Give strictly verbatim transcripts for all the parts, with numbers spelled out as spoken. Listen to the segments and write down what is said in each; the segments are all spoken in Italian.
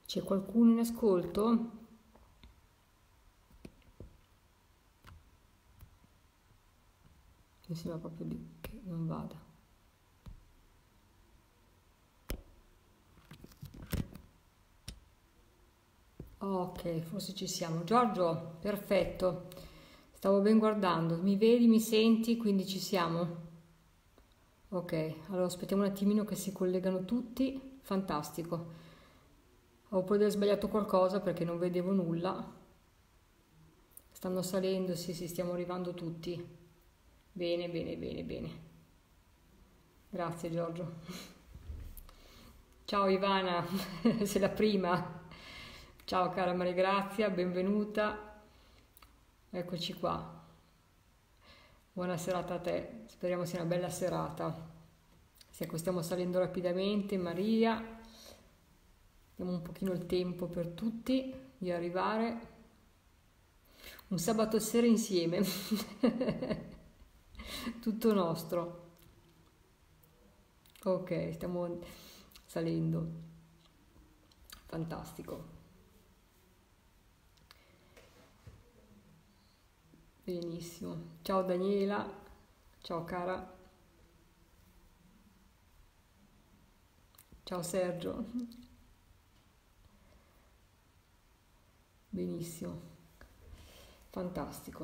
C'è qualcuno in ascolto? Mi sembra proprio di che non vada. Ok, forse ci siamo. Giorgio, perfetto. Stavo ben guardando. Mi vedi, mi senti? Quindi ci siamo. Ok, allora aspettiamo un attimino che si collegano tutti. Fantastico. Ho poi aver sbagliato qualcosa perché non vedevo nulla. Stanno salendo, sì, sì, stiamo arrivando tutti. Bene, bene, bene, bene. Grazie Giorgio. Ciao Ivana, sei la prima. Ciao cara Maria Grazia, benvenuta. Eccoci qua. Buona serata a te. Speriamo sia una bella serata. Sì, ecco, stiamo salendo rapidamente, Maria. Diamo un pochino il tempo per tutti di arrivare. Un sabato sera insieme. Tutto nostro. Ok, stiamo salendo. Fantastico. Benissimo. Ciao Daniela. Ciao cara. Ciao Sergio. Benissimo. Fantastico.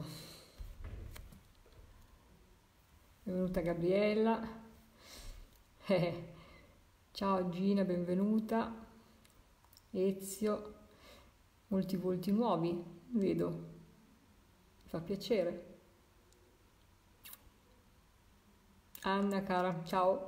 Benvenuta Gabriella. Eh, ciao Gina, benvenuta. Ezio. Molti volti nuovi, vedo. Mi fa piacere. Anna, cara, ciao.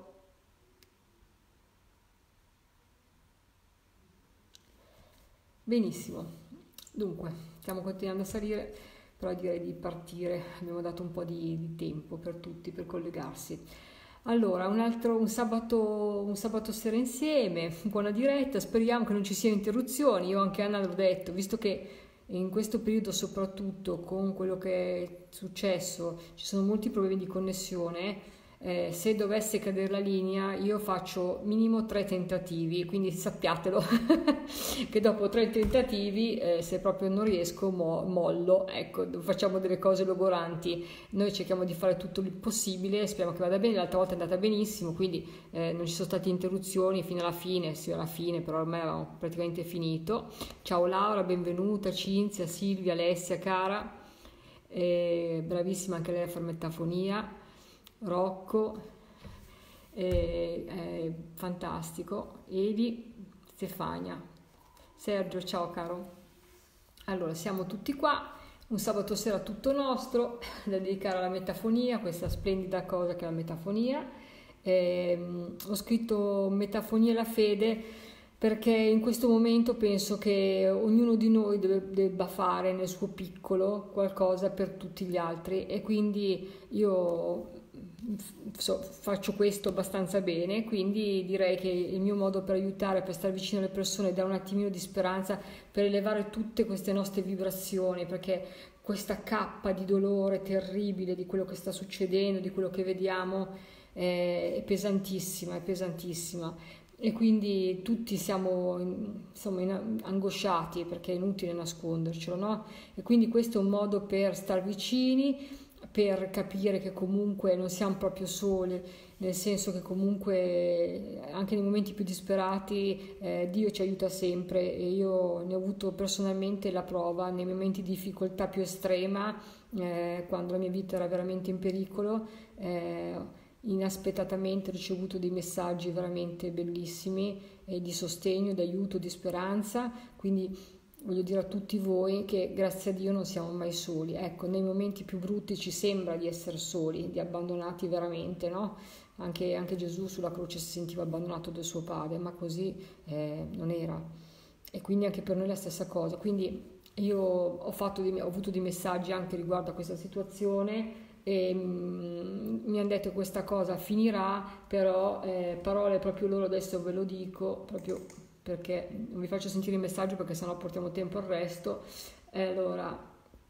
Benissimo. Dunque, stiamo continuando a salire, però direi di partire. Abbiamo dato un po' di, di tempo per tutti per collegarsi. Allora, un altro un sabato, un sabato sera insieme, buona diretta, speriamo che non ci siano interruzioni. Io anche a Anna l'ho detto, visto che in questo periodo, soprattutto con quello che è successo, ci sono molti problemi di connessione. Eh, se dovesse cadere la linea, io faccio minimo tre tentativi, quindi sappiatelo che dopo tre tentativi, eh, se proprio non riesco, mo- mollo. Ecco, facciamo delle cose logoranti. Noi cerchiamo di fare tutto il possibile, speriamo che vada bene. L'altra volta è andata benissimo, quindi eh, non ci sono state interruzioni fino alla fine, sì, alla fine, però ormai avevamo praticamente finito. Ciao Laura, benvenuta, Cinzia, Silvia, Alessia, cara, eh, bravissima anche lei a fare metafonia. Rocco, eh, eh, fantastico, Eli, Stefania, Sergio, ciao caro. Allora, siamo tutti qua, un sabato sera tutto nostro da dedicare alla metafonia, questa splendida cosa che è la metafonia. Eh, ho scritto Metafonia e la fede perché in questo momento penso che ognuno di noi deve, debba fare nel suo piccolo qualcosa per tutti gli altri, e quindi io so, faccio questo abbastanza bene, quindi direi che il mio modo per aiutare, per stare vicino alle persone, dare un attimino di speranza, per elevare tutte queste nostre vibrazioni, perché questa cappa di dolore terribile di quello che sta succedendo, di quello che vediamo, è, è pesantissima, è pesantissima. E quindi tutti siamo insomma in- angosciati, perché è inutile nascondercelo, no? E quindi questo è un modo per star vicini, per capire che comunque non siamo proprio soli, nel senso che comunque anche nei momenti più disperati eh, Dio ci aiuta sempre, e io ne ho avuto personalmente la prova nei momenti di difficoltà più estrema, eh, quando la mia vita era veramente in pericolo. eh, Inaspettatamente ho ricevuto dei messaggi veramente bellissimi, eh, di sostegno, di aiuto, di speranza, quindi voglio dire a tutti voi che grazie a Dio non siamo mai soli. Ecco, nei momenti più brutti ci sembra di essere soli, di abbandonati veramente, no? Anche, anche Gesù sulla croce si sentiva abbandonato dal suo padre, ma così eh, non era. E quindi anche per noi è la stessa cosa. Quindi io ho, fatto dei- ho avuto dei messaggi anche riguardo a questa situazione, e mm, mi hanno detto che questa cosa finirà, però eh, parole proprio loro, adesso ve lo dico, proprio perché non vi faccio sentire il messaggio perché sennò portiamo tempo al resto. E allora,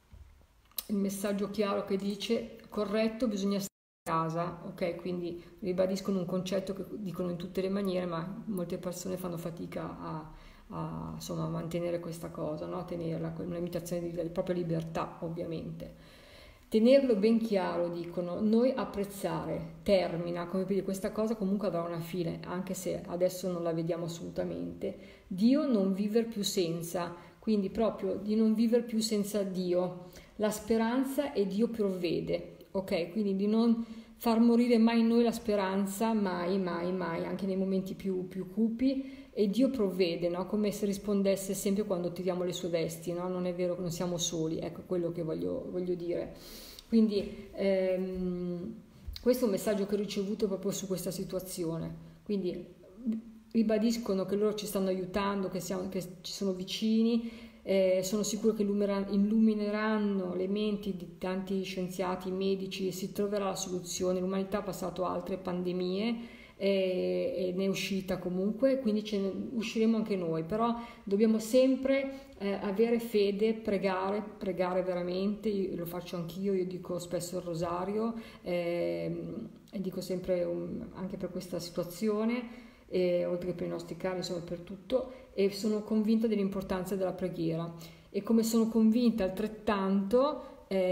il messaggio chiaro che dice: corretto, bisogna stare a casa, ok? Quindi ribadiscono un concetto che dicono in tutte le maniere, ma molte persone fanno fatica a, a, insomma, a mantenere questa cosa, no? Tenerla, una limitazione di propria libertà, ovviamente. Tenerlo ben chiaro, dicono, noi apprezzare, termina, come per dire, questa cosa comunque avrà una fine, anche se adesso non la vediamo assolutamente. Dio non viver più senza, quindi proprio di non vivere più senza Dio. La speranza e Dio provvede, ok? Quindi di non far morire mai in noi la speranza, mai, mai, mai, anche nei momenti più, più cupi, e Dio provvede, no? Come se rispondesse sempre quando tiriamo le sue vesti, no? Non è vero che non siamo soli, ecco quello che voglio, voglio dire. Quindi ehm, questo è un messaggio che ho ricevuto proprio su questa situazione, quindi ribadiscono che loro ci stanno aiutando, che, siamo, che ci sono vicini, eh, sono sicuro che illumineranno le menti di tanti scienziati, medici, e si troverà la soluzione. L'umanità ha passato altre pandemie e, e ne è uscita comunque, quindi ce ne usciremo anche noi, però dobbiamo sempre eh, avere fede, pregare, pregare veramente. Io, lo faccio anch'io, io dico spesso il rosario eh, e dico sempre um, anche per questa situazione, e, oltre che per i nostri cari, insomma per tutto, e sono convinta dell'importanza della preghiera, e come sono convinta altrettanto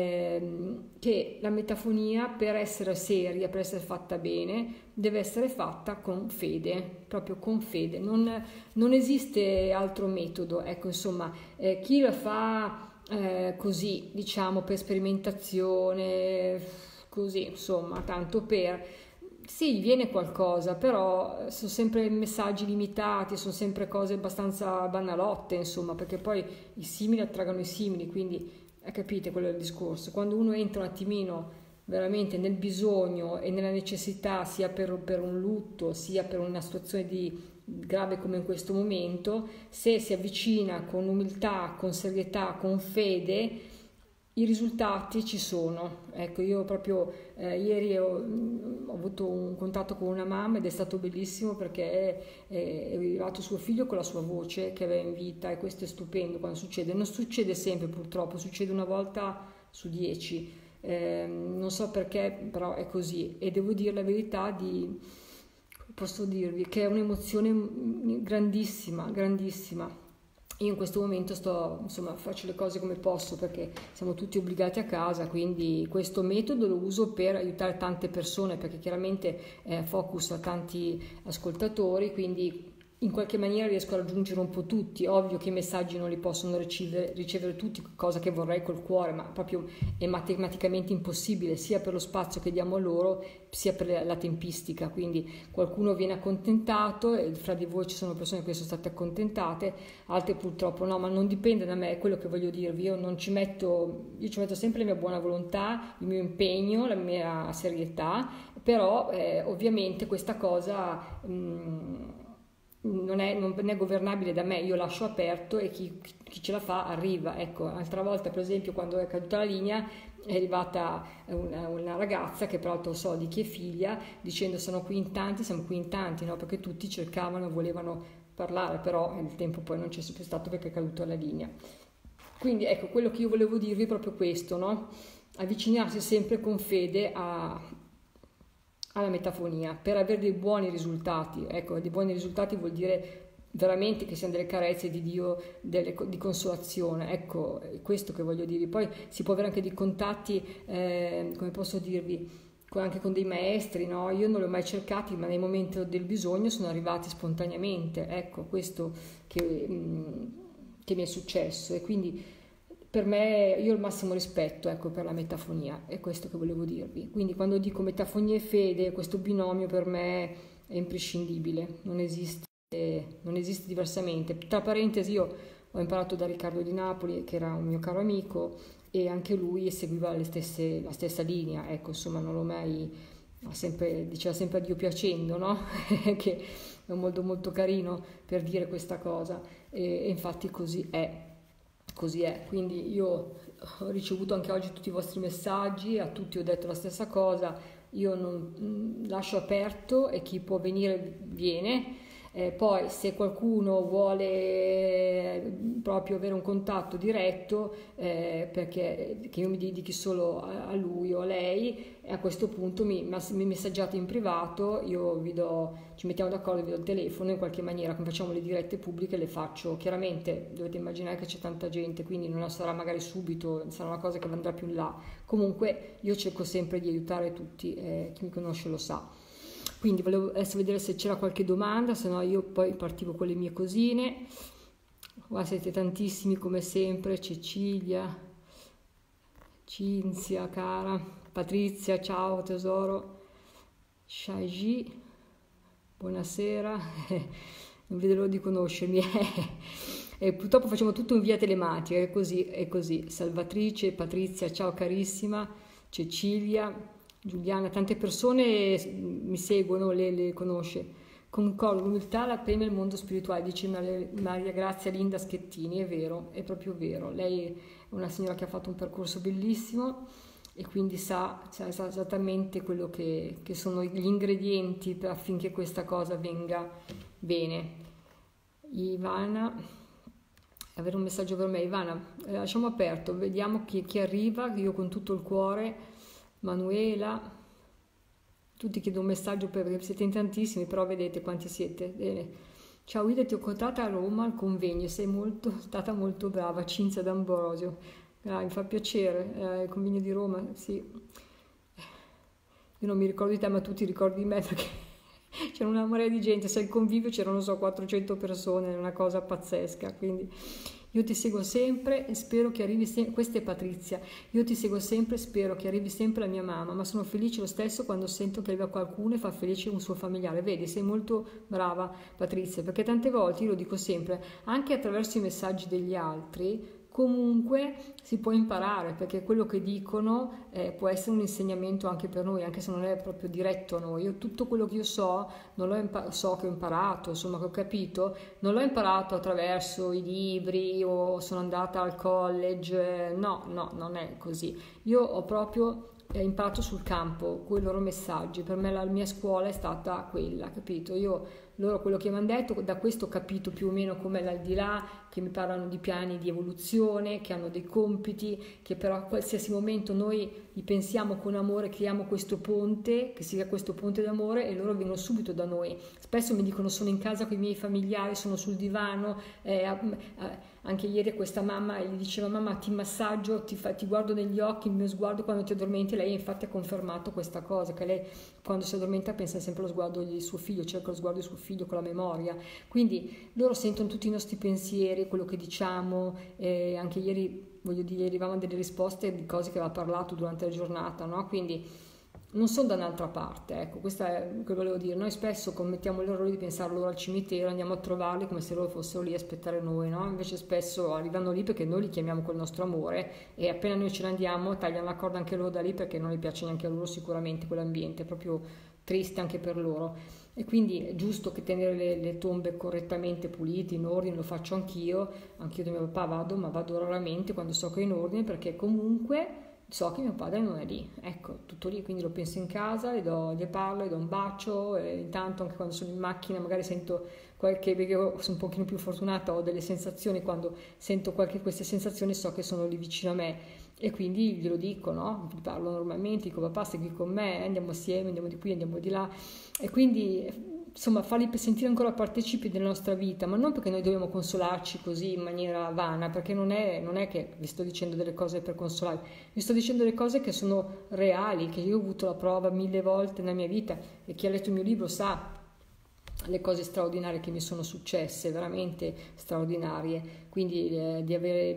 ehm, che la metafonia, per essere seria, per essere fatta bene, deve essere fatta con fede, proprio con fede, non, non esiste altro metodo, ecco, insomma, eh, chi la fa eh, così, diciamo, per sperimentazione, così, insomma, tanto per... Sì, viene qualcosa, però sono sempre messaggi limitati, sono sempre cose abbastanza banalotte, insomma, perché poi i simili attraggono i simili, quindi eh, capite quello è il discorso. Quando uno entra un attimino veramente nel bisogno e nella necessità, sia per, per un lutto, sia per una situazione di grave come in questo momento, se si avvicina con umiltà, con serietà, con fede, i risultati ci sono. Ecco, io proprio eh, ieri ho, ho avuto un contatto con una mamma ed è stato bellissimo, perché è, è arrivato suo figlio con la sua voce che aveva in vita, e questo è stupendo quando succede. Non succede sempre, purtroppo, succede una volta su dieci, eh, non so perché, però è così, e devo dire la verità, di, posso dirvi che è un'emozione grandissima, grandissima. Io in questo momento sto, insomma, faccio le cose come posso, perché siamo tutti obbligati a casa, quindi questo metodo lo uso per aiutare tante persone, perché chiaramente eh, focus a tanti ascoltatori, quindi in qualche maniera riesco a raggiungere un po' tutti. Ovvio che i messaggi non li possono ricevere, ricevere tutti, cosa che vorrei col cuore, ma proprio è matematicamente impossibile, sia per lo spazio che diamo a loro, sia per la tempistica. Quindi qualcuno viene accontentato, e fra di voi ci sono persone che sono state accontentate, altre purtroppo no, ma non dipende da me, è quello che voglio dirvi. Io non ci metto, io ci metto sempre la mia buona volontà, il mio impegno, la mia serietà, però eh, ovviamente questa cosa mh, Non è, non è governabile da me, io lascio aperto e chi, chi ce la fa arriva. Ecco, un'altra volta per esempio, quando è caduta la linea, è arrivata una, una ragazza che peraltro so di chi è figlia, dicendo sono qui in tanti, siamo qui in tanti, no? Perché tutti cercavano, volevano parlare, però il tempo poi non c'è sempre stato perché è caduta la linea. Quindi ecco, quello che io volevo dirvi è proprio questo, no? Avvicinarsi sempre con fede a alla metafonia per avere dei buoni risultati. Ecco, dei buoni risultati vuol dire veramente che siano delle carezze di Dio, delle, di consolazione. Ecco, è questo che voglio dirvi. Poi si può avere anche dei contatti, eh, come posso dirvi, anche con dei maestri, no? Io non li ho mai cercati, ma nel momento del bisogno sono arrivati spontaneamente. Ecco, questo che, mh, che mi è successo, e quindi per me, io ho il massimo rispetto, ecco, per la metafonia, è questo che volevo dirvi. Quindi quando dico metafonia e fede, questo binomio per me è imprescindibile, non esiste, non esiste diversamente. Tra parentesi, io ho imparato da Riccardo di Napoli, che era un mio caro amico, e anche lui seguiva le stesse, la stessa linea, ecco, insomma, non l'ho mai, sempre, diceva sempre a Dio piacendo, no? Che è un modo molto carino per dire questa cosa, e, e infatti così è. Così è, quindi io ho ricevuto anche oggi tutti i vostri messaggi, a tutti ho detto la stessa cosa, io non, lascio aperto e chi può venire viene, eh, poi se qualcuno vuole proprio avere un contatto diretto, eh, perché che io mi dedichi solo a, a lui o a lei, e a questo punto mi, mi messaggiate in privato, io vi do, ci mettiamo d'accordo, vi do il telefono in qualche maniera, come facciamo le dirette pubbliche, le faccio. Chiaramente dovete immaginare che c'è tanta gente, quindi non sarà magari subito, sarà una cosa che andrà più in là. Comunque io cerco sempre di aiutare tutti, eh, chi mi conosce lo sa. Quindi volevo adesso vedere se c'era qualche domanda, se no io poi partivo con le mie cosine. Qua siete tantissimi come sempre: Cecilia, Cinzia, cara, Patrizia, ciao tesoro, Shaiji, buonasera, non vedo l'ora di conoscermi. E purtroppo facciamo tutto in via telematica, è così, è così. Salvatrice, Patrizia, ciao carissima, Cecilia, Giuliana, tante persone mi seguono, le, le conosce. Concordo, l'umiltà la premia il mondo spirituale, dice Maria, Maria Grazia Linda Schettini, è vero, è proprio vero. Lei è una signora che ha fatto un percorso bellissimo e quindi sa, sa esattamente quello che, che sono gli ingredienti per, affinché questa cosa venga bene. Ivana, avere un messaggio per me. Ivana, eh, lasciamo aperto, vediamo chi, chi arriva, io con tutto il cuore. Manuela, tutti chiedo un messaggio perché siete in tantissimi, però vedete quanti siete. Bene. Ciao Ida, ti ho incontrata a Roma al convegno, sei molto, stata molto brava. Cinzia D'Ambrosio, ah, mi fa piacere, eh, il convegno di Roma, sì. Io non mi ricordo di te, ma tu ti ricordi di me perché c'era una marea di gente, se il convivio c'erano, non so, quattrocento persone, è una cosa pazzesca, quindi io ti seguo sempre e spero che arrivi sempre, questa è Patrizia, io ti seguo sempre e spero che arrivi sempre la mia mamma, ma sono felice lo stesso quando sento che arriva qualcuno e fa felice un suo familiare. Vedi, sei molto brava Patrizia, perché tante volte, io lo dico sempre, anche attraverso i messaggi degli altri, comunque si può imparare, perché quello che dicono eh, può essere un insegnamento anche per noi, anche se non è proprio diretto a noi. Io tutto quello che io so, non l'ho impa- so che ho imparato, insomma che ho capito, non l'ho imparato attraverso i libri o sono andata al college, no, no, non è così. Io ho proprio eh, imparato sul campo con i loro messaggi, per me la mia scuola è stata quella, capito? Io loro quello che mi hanno detto, da questo ho capito più o meno com'è l'aldilà, che mi parlano di piani di evoluzione, che hanno dei compiti, che però a qualsiasi momento noi li pensiamo con amore, creiamo questo ponte, che sia questo ponte d'amore, e loro vengono subito da noi. Spesso mi dicono sono in casa con i miei familiari, sono sul divano, eh, eh, anche ieri questa mamma gli diceva mamma ti massaggio, ti, fa, ti guardo negli occhi, il mio sguardo quando ti addormenti. Lei infatti ha confermato questa cosa, che lei quando si addormenta pensa sempre allo sguardo di suo figlio, cerca lo sguardo di suo figlio con la memoria, quindi loro sentono tutti i nostri pensieri, quello che diciamo, eh, anche ieri voglio dire arrivavano delle risposte di cose che aveva parlato durante la giornata, no? Quindi non sono da un'altra parte, ecco, questo è quello che volevo dire. Noi spesso commettiamo l'errore di pensare loro al cimitero, andiamo a trovarli come se loro fossero lì a aspettare noi, no? Invece spesso arrivano lì perché noi li chiamiamo col nostro amore e appena noi ce ne andiamo tagliano la corda anche loro da lì, perché non gli piace neanche a loro sicuramente quell'ambiente, è proprio triste anche per loro. E quindi è giusto che tenere le, le tombe correttamente pulite, in ordine, lo faccio anch'io, anch'io da mio papà vado, ma vado raramente quando so che è in ordine, perché comunque so che mio padre non è lì, ecco, tutto lì, quindi lo penso in casa, gli, do, gli parlo, gli do un bacio, e intanto anche quando sono in macchina magari sento qualche, perché io sono un pochino più fortunata, ho delle sensazioni, quando sento qualche queste sensazioni so che sono lì vicino a me e quindi glielo dico, no? Gli parlo normalmente, dico papà stai qui con me, andiamo assieme, andiamo di qui, andiamo di là, e quindi insomma farli sentire ancora partecipi della nostra vita, ma non perché noi dobbiamo consolarci così in maniera vana, perché non è, non è che vi sto dicendo delle cose per consolare, vi sto dicendo delle cose che sono reali, che io ho avuto la prova mille volte nella mia vita, e chi ha letto il mio libro sa le cose straordinarie che mi sono successe, veramente straordinarie, quindi eh, di avere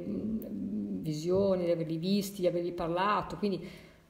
mh, visioni, di averli visti, di averli parlato, quindi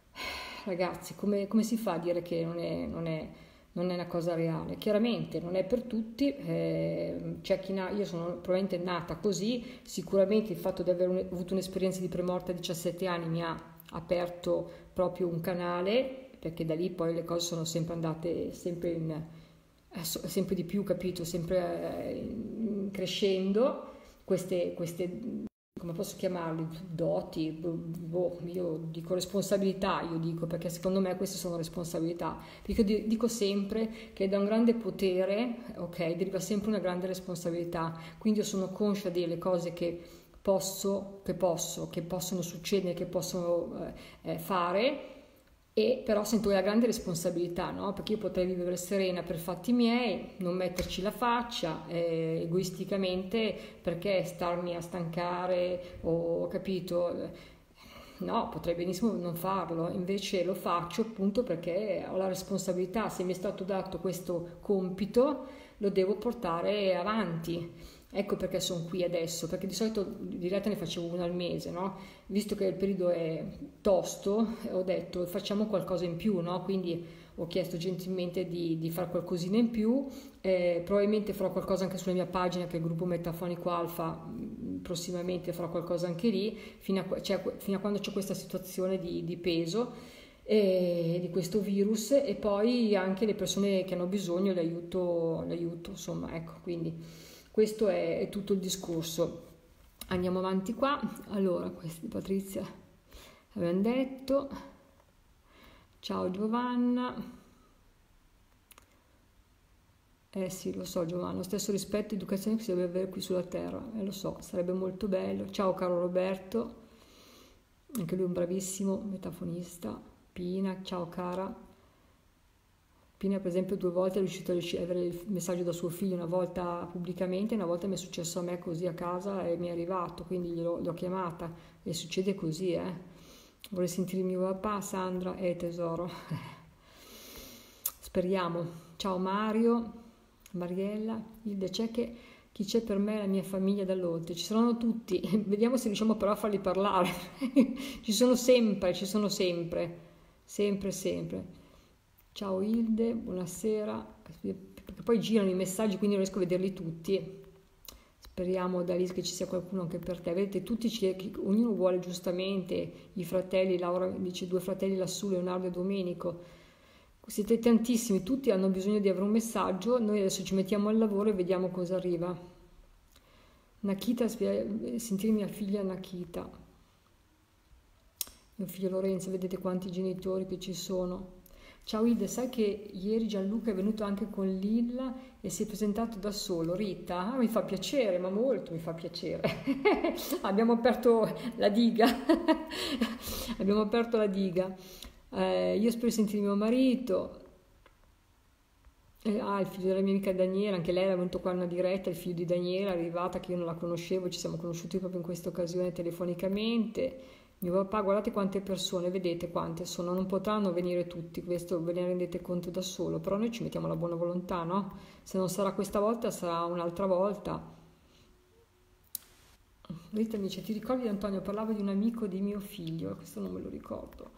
ragazzi come, come si fa a dire che non è, non è non è una cosa reale? Chiaramente non è per tutti, eh, c'è chi na- io sono probabilmente nata così, sicuramente il fatto di aver un- avuto un'esperienza di premorte a diciassette anni mi ha aperto proprio un canale, perché da lì poi le cose sono sempre andate sempre, in, eh, so- sempre di più, capito, sempre eh, crescendo queste, queste come posso chiamarli, doti, boh, io dico responsabilità, io dico, perché secondo me queste sono responsabilità, perché io dico sempre che da un grande potere, ok, deriva sempre una grande responsabilità, quindi io sono conscia delle cose che posso, che posso, che possono succedere, che possono eh, fare, e però sento la grande responsabilità, no? Perché io potrei vivere serena per fatti miei, non metterci la faccia, eh, egoisticamente, perché starmi a stancare o, capito, no, potrei benissimo non farlo, invece lo faccio appunto perché ho la responsabilità, se mi è stato dato questo compito lo devo portare avanti. Ecco perché sono qui adesso, perché di solito di diretta ne facevo una al mese, no? Visto che il periodo è tosto, ho detto facciamo qualcosa in più, no? Quindi ho chiesto gentilmente di, di fare qualcosina in più, eh, probabilmente farò qualcosa anche sulla mia pagina, che è il gruppo Metafonico Alfa, prossimamente farò qualcosa anche lì, fino a, cioè, fino a quando c'è questa situazione di, di peso e di questo virus, e poi anche le persone che hanno bisogno le aiuto, le aiuto, insomma, ecco, quindi questo è, è tutto il discorso. Andiamo avanti qua. Allora, questi Patrizia abbiamo detto. Ciao Giovanna. Eh sì, lo so Giovanna, lo stesso rispetto e educazione che si deve avere qui sulla terra, eh, lo so, sarebbe molto bello. Ciao caro Roberto, anche lui è un bravissimo metafonista. Pina, ciao cara. Pina per esempio due volte è riuscito a ricevere il messaggio da suo figlio, una volta pubblicamente, una volta mi è successo a me così a casa e mi è arrivato, quindi glielo, l'ho chiamata, e succede così, eh. Vuole sentire mio papà, Sandra, eh tesoro. Speriamo. Ciao Mario, Mariella, Hilde, c'è che chi c'è per me è la mia famiglia dall'oltre, ci saranno tutti, vediamo se riusciamo però a farli parlare. Ci sono sempre, ci sono sempre, sempre, sempre. Ciao Hilde, buonasera, perché poi girano i messaggi quindi non riesco a vederli tutti. Speriamo da lì che ci sia qualcuno anche per te. Vedete, tutti ci, ognuno vuole giustamente, i fratelli, Laura dice due fratelli lassù, Leonardo e Domenico. Siete tantissimi, tutti hanno bisogno di avere un messaggio, noi adesso ci mettiamo al lavoro e vediamo cosa arriva. Nakita, sentire mia figlia Nakita. Mio figlio Lorenzo, vedete quanti genitori che ci sono. Ciao Hilde, sai che ieri Gianluca è venuto anche con Lilla e si è presentato da solo? Rita? Ah, mi fa piacere, ma molto mi fa piacere. Abbiamo aperto la diga. Abbiamo aperto la diga. Eh, io spero di sentire mio marito. Eh, ah, il figlio della mia amica Daniela, anche lei era venuto qua in una diretta, il figlio di Daniela, è arrivata che io non la conoscevo, ci siamo conosciuti proprio in questa occasione telefonicamente. Mio papà, guardate quante persone, vedete quante sono, non potranno venire tutti, questo ve ne rendete conto da solo, però noi ci mettiamo la buona volontà, no? Se non sarà questa volta, sarà un'altra volta. Rita mi dice, ti ricordi Antonio, parlavo di un amico di mio figlio, questo non me lo ricordo.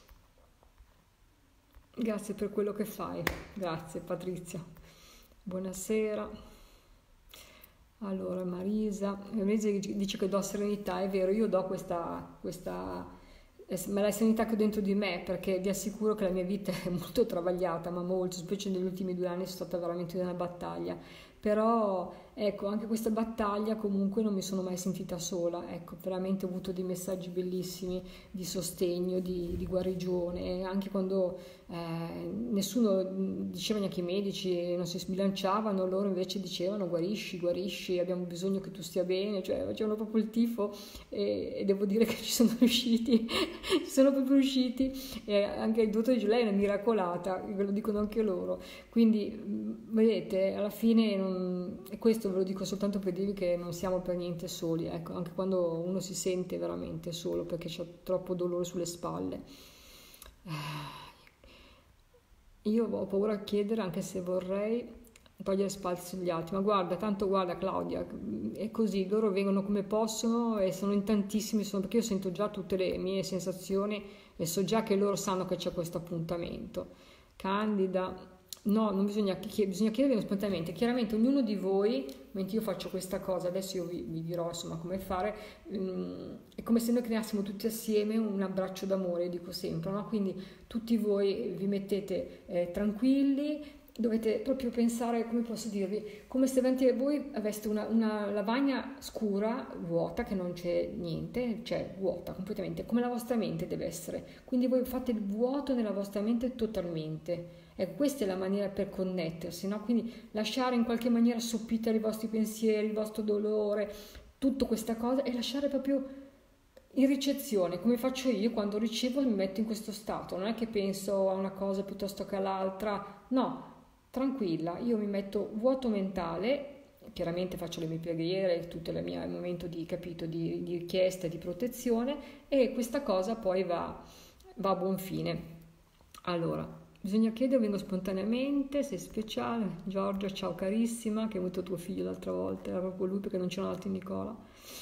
Grazie per quello che fai, grazie Patrizia. Buonasera. Allora Marisa, Marisa dice che do serenità, è vero, io do questa, questa, ma la serenità che ho dentro di me, perché vi assicuro che la mia vita è molto travagliata, ma molto, specie negli ultimi due anni sono stata veramente una battaglia, però ecco, anche questa battaglia comunque non mi sono mai sentita sola, ecco, veramente ho avuto dei messaggi bellissimi di sostegno, di, di guarigione, anche quando eh, nessuno diceva, neanche i medici non si sbilanciavano, loro invece dicevano guarisci, guarisci, abbiamo bisogno che tu stia bene, cioè facevano proprio il tifo, e, e devo dire che ci sono riusciti, ci sono proprio riusciti, e anche il dottor Giulia è una miracolata, ve lo dicono anche loro, quindi vedete, alla fine non, e questo ve lo dico soltanto per dirvi che non siamo per niente soli, ecco, anche quando uno si sente veramente solo perché c'è troppo dolore sulle spalle. Io ho paura a chiedere, anche se vorrei togliere spazio sugli altri, ma guarda, tanto guarda Claudia, è così, loro vengono come possono e sono in tantissimi, sono, perché io sento già tutte le mie sensazioni e so già che loro sanno che c'è questo appuntamento. Candida, no, non bisogna, bisogna chiedere spontaneamente, chiaramente ognuno di voi, mentre io faccio questa cosa, adesso io vi, vi dirò insomma come fare, um, è come se noi creassimo tutti assieme un abbraccio d'amore, dico sempre, no? Quindi tutti voi vi mettete eh, tranquilli, dovete proprio pensare, come posso dirvi, come se davanti a voi aveste una, una lavagna scura, vuota, che non c'è niente, cioè vuota completamente, come la vostra mente deve essere. Quindi voi fate il vuoto nella vostra mente totalmente. Ecco, questa è la maniera per connettersi, no? Quindi lasciare in qualche maniera soppittare i vostri pensieri, il vostro dolore, tutta questa cosa e lasciare proprio in ricezione, come faccio io quando ricevo mi metto in questo stato, non è che penso a una cosa piuttosto che all'altra, no, tranquilla, io mi metto vuoto mentale, chiaramente faccio le mie preghiere, tutto il mio momento di, capito, di, di richiesta, di protezione e questa cosa poi va, va a buon fine. Allora, bisogna chiedere, vengo spontaneamente, sei speciale, Giorgia, ciao carissima, che hai avuto tuo figlio l'altra volta, era proprio lui perché non c'erano altri Nicola.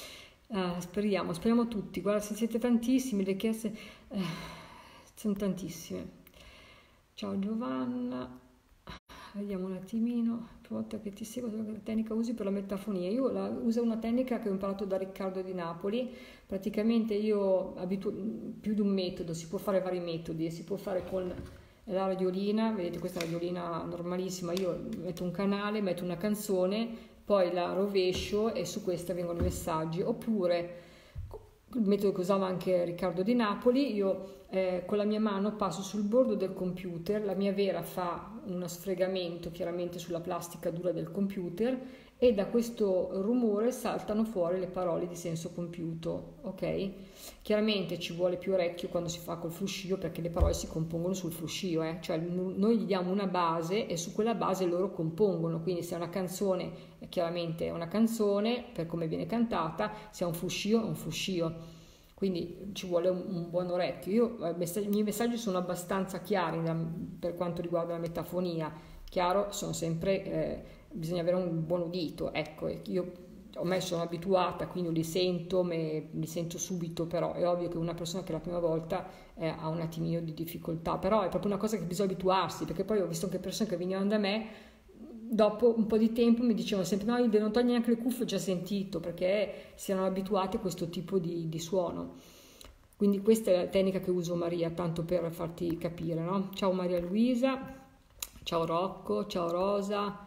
Uh, speriamo, speriamo tutti, guarda se siete tantissimi, le chiese eh, sono tantissime. Ciao Giovanna, vediamo un attimino, per volta che ti seguo, che tecnica usi per la metafonia? Io la, uso una tecnica che ho imparato da Riccardo di Napoli, praticamente io abitu- più di un metodo, si può fare vari metodi, si può fare con la radiolina, vedete questa radiolina normalissima, io metto un canale, metto una canzone, poi la rovescio e su questa vengono i messaggi, oppure il metodo che usava anche Riccardo di Napoli, io eh, con la mia mano passo sul bordo del computer, la mia vera fa uno sfregamento chiaramente sulla plastica dura del computer e da questo rumore saltano fuori le parole di senso compiuto, ok? Chiaramente ci vuole più orecchio quando si fa col fruscio perché le parole si compongono sul fruscio, eh? Cioè noi gli diamo una base e su quella base loro compongono, quindi se è una canzone chiaramente è una canzone per come viene cantata, se è un fruscio è un fruscio. Quindi ci vuole un, un buon orecchio. Io, i miei messaggi sono abbastanza chiari da, per quanto riguarda la metafonia. Chiaro, sono sempre, eh, bisogna avere un buon udito. Ecco, io ormai sono abituata, quindi li sento, me, li sento subito, però è ovvio che una persona che la prima volta eh, ha un attimino di difficoltà. Però è proprio una cosa che bisogna abituarsi, perché poi ho visto anche persone che venivano da me, dopo un po' di tempo mi dicevano sempre no, io non togli neanche le cuffie, ho già sentito, perché si erano abituati a questo tipo di, di suono. Quindi questa è la tecnica che uso, Maria, tanto per farti capire, no? Ciao Maria Luisa, ciao Rocco, ciao Rosa,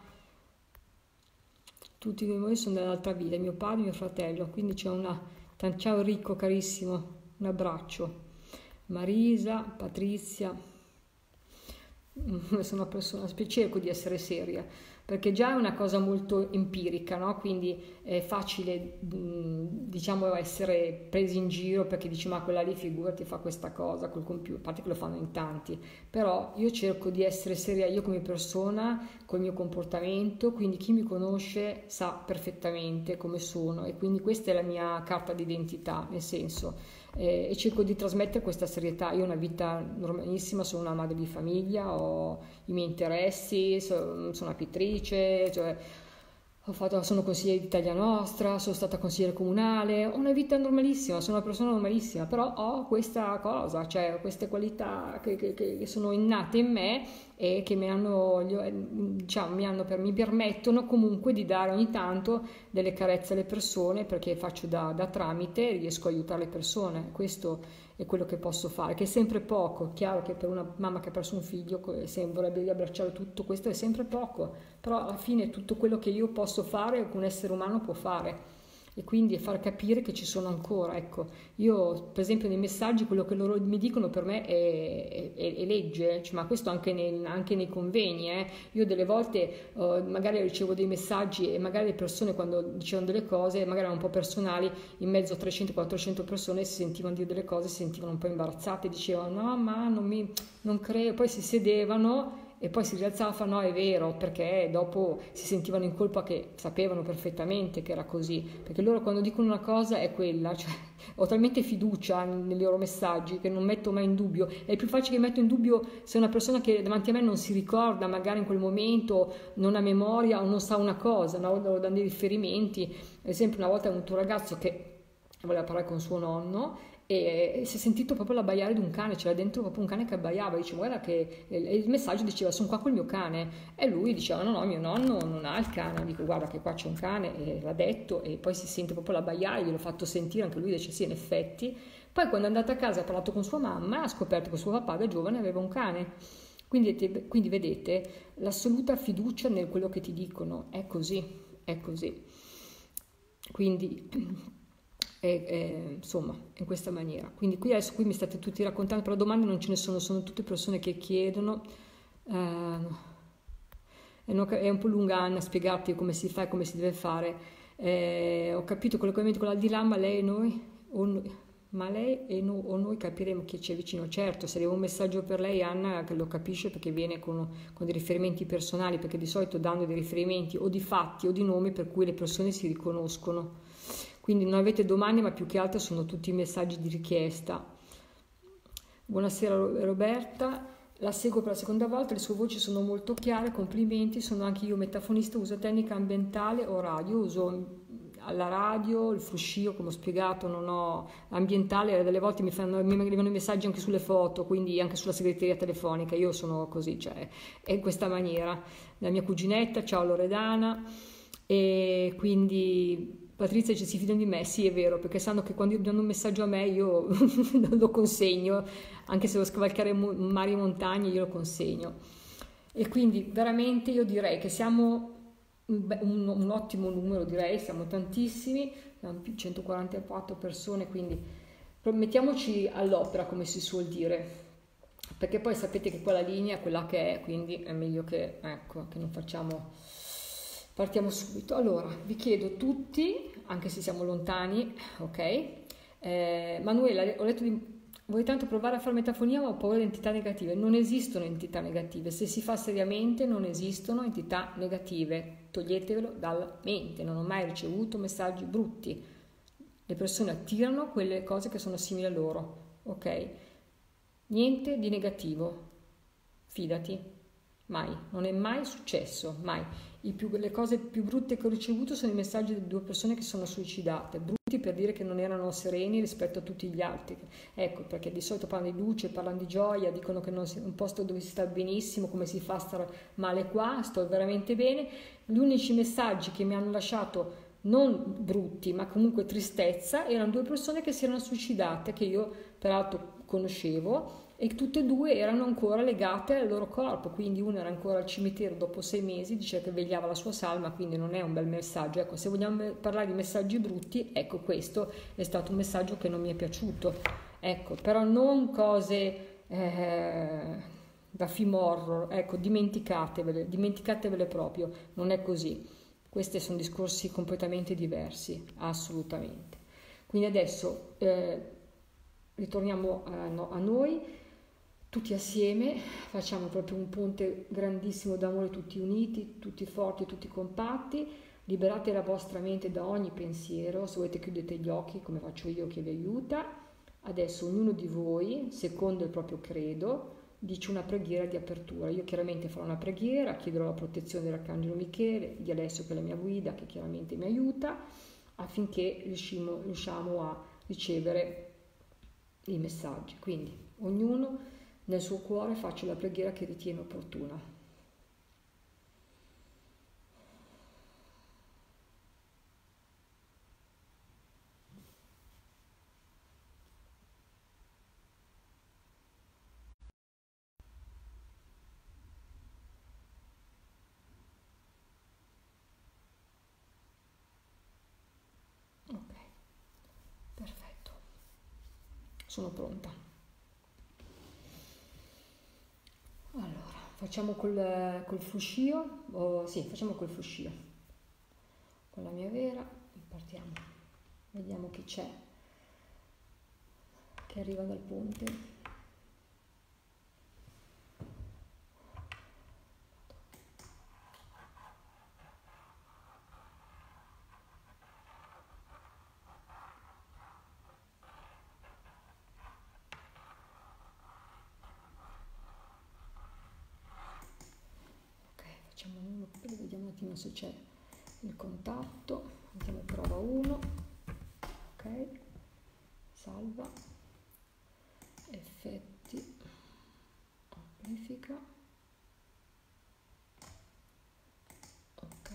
tutti noi sono dell'altra vita, mio padre e mio fratello, quindi c'è una... Ciao Enrico carissimo, un abbraccio. Marisa, Patrizia, sono una persona, cerco di essere seria perché già è una cosa molto empirica, no? Quindi è facile diciamo essere presi in giro perché dici ma quella lì figurati fa questa cosa col computer, a parte che lo fanno in tanti, però io cerco di essere seria io come persona col mio comportamento, quindi chi mi conosce sa perfettamente come sono e quindi questa è la mia carta d'identità, nel senso eh, e cerco di trasmettere questa serietà. Io ho una vita normalissima, sono una madre di famiglia, ho i miei interessi, sono, sono una pittrice, cioè, ho fatto, sono consigliere di Italia Nostra, sono stata consigliere comunale, ho una vita normalissima, sono una persona normalissima, però ho questa cosa, cioè queste qualità che, che, che sono innate in me e che mi hanno, diciamo, mi, hanno per, mi permettono comunque di dare ogni tanto delle carezze alle persone perché faccio da, da tramite e riesco a aiutare le persone. Questo è quello che posso fare, che è sempre poco. Chiaro che per una mamma che ha perso un figlio se vorrebbe riabbracciare tutto questo è sempre poco, però alla fine tutto quello che io posso fare che un essere umano può fare e quindi far capire che ci sono ancora. Ecco, io per esempio nei messaggi quello che loro mi dicono per me è, è, è legge, cioè, ma questo anche nei, anche nei convegni, eh. Io delle volte uh, magari ricevo dei messaggi e magari le persone quando dicevano delle cose magari erano un po' personali, in mezzo a trecento quattrocento persone si sentivano dire delle cose, si sentivano un po' imbarazzate, dicevano no ma non mi non credo, poi si sedevano e poi si rialzava, no è vero, perché dopo si sentivano in colpa che sapevano perfettamente che era così, perché loro quando dicono una cosa è quella, cioè ho talmente fiducia nei loro messaggi che non metto mai in dubbio, è più facile che metto in dubbio se una persona che davanti a me non si ricorda magari in quel momento, non ha memoria o non sa una cosa, no? Devo dare dei riferimenti. Ad esempio una volta ho avuto un ragazzo che voleva parlare con suo nonno e si è sentito proprio l'abbaiare di un cane, c'era dentro proprio un cane che abbaiava, dice guarda che il messaggio diceva sono qua col mio cane e lui diceva no no mio nonno non ha il cane, dico guarda che qua c'è un cane e l'ha detto e poi si sente proprio l'abbaiare, gliel'ho fatto sentire, anche lui dice sì in effetti. Poi quando è andata a casa ha parlato con sua mamma ha scoperto che suo papà da giovane aveva un cane, Quindi, quindi vedete l'assoluta fiducia nel quello che ti dicono, è così, è così. Quindi, è, è, insomma, in questa maniera. Quindi qui adesso qui mi state tutti raccontando, però domande non ce ne sono, sono tutte persone che chiedono. Uh, è un po' lunga Anna a spiegarti come si fa e come si deve fare. Eh, ho capito collegamento con l'aldilà, ma lei e noi, o noi, ma lei e no, o noi capiremo chi c'è vicino. Certo, se arriva un messaggio per lei, Anna, che lo capisce perché viene con, con dei riferimenti personali, perché di solito danno dei riferimenti o di fatti o di nomi per cui le persone si riconoscono. Quindi non avete domande, ma più che altro sono tutti messaggi di richiesta. Buonasera Roberta. La seguo per la seconda volta, le sue voci sono molto chiare, complimenti, sono anche io metafonista, uso tecnica ambientale o radio, uso alla radio, il fruscio, come ho spiegato, non ho ambientale, delle volte mi, fanno, mi arrivano i messaggi anche sulle foto, quindi anche sulla segreteria telefonica, io sono così, cioè è in questa maniera. La mia cuginetta, ciao Loredana, e quindi Patrizia ci si fidano di me, sì è vero, perché sanno che quando danno un messaggio a me io lo consegno, anche se devo scavalcare mari e montagne io lo consegno. E quindi veramente io direi che siamo un, un, un ottimo numero, direi, siamo tantissimi, siamo centoquarantaquattro persone, quindi mettiamoci all'opera come si suol dire, perché poi sapete che quella linea è quella che è, quindi è meglio che, ecco, che non facciamo... Partiamo subito. Allora, vi chiedo tutti, anche se siamo lontani, ok? Eh, Manuela, ho letto di... Vuoi tanto provare a fare metafonia ma ho paura di entità negative? Non esistono entità negative. Se si fa seriamente non esistono entità negative. Toglietevelo dalla mente. Non ho mai ricevuto messaggi brutti. Le persone attirano quelle cose che sono simili a loro, ok? Niente di negativo. Fidati. Mai. Non è mai successo. Mai. I più, le cose più brutte che ho ricevuto sono i messaggi di due persone che sono suicidate, brutti per dire che non erano sereni rispetto a tutti gli altri, ecco, perché di solito parlano di luce, parlano di gioia, dicono che non è un posto dove si sta benissimo, come si fa a stare male qua, sto veramente bene. Gli unici messaggi che mi hanno lasciato non brutti ma comunque tristezza erano due persone che si erano suicidate, che io peraltro conoscevo, e tutte e due erano ancora legate al loro corpo, quindi una era ancora al cimitero dopo sei mesi, diceva che vegliava la sua salma, quindi non è un bel messaggio. Ecco, se vogliamo parlare di messaggi brutti, ecco, questo è stato un messaggio che non mi è piaciuto, ecco, però non cose eh, da film horror, ecco, dimenticatevele, dimenticatevele proprio, non è così. Questi sono discorsi completamente diversi, assolutamente. Quindi adesso eh, ritorniamo a, no, a noi. Tutti assieme facciamo proprio un ponte grandissimo d'amore, tutti uniti, tutti forti, tutti compatti. Liberate la vostra mente da ogni pensiero, se volete chiudete gli occhi come faccio io che vi aiuta. Adesso ognuno di voi, secondo il proprio credo, dice una preghiera di apertura. Io chiaramente farò una preghiera, chiederò la protezione dell'Arcangelo Michele, di Alessio che è la mia guida, che chiaramente mi aiuta, affinché riusciamo, riusciamo a ricevere i messaggi. Quindi ognuno nel suo cuore faccia la preghiera che ritiene opportuna. Ok, perfetto. Sono pronta. Allora, facciamo col, col fruscio, oh, sì, facciamo col fruscio, con la mia vera, partiamo, vediamo chi c'è, che arriva dal ponte. Facciamo uno, vediamo un attimo se c'è il contatto, mettiamo prova uno, ok, salva, effetti, amplifica, ok,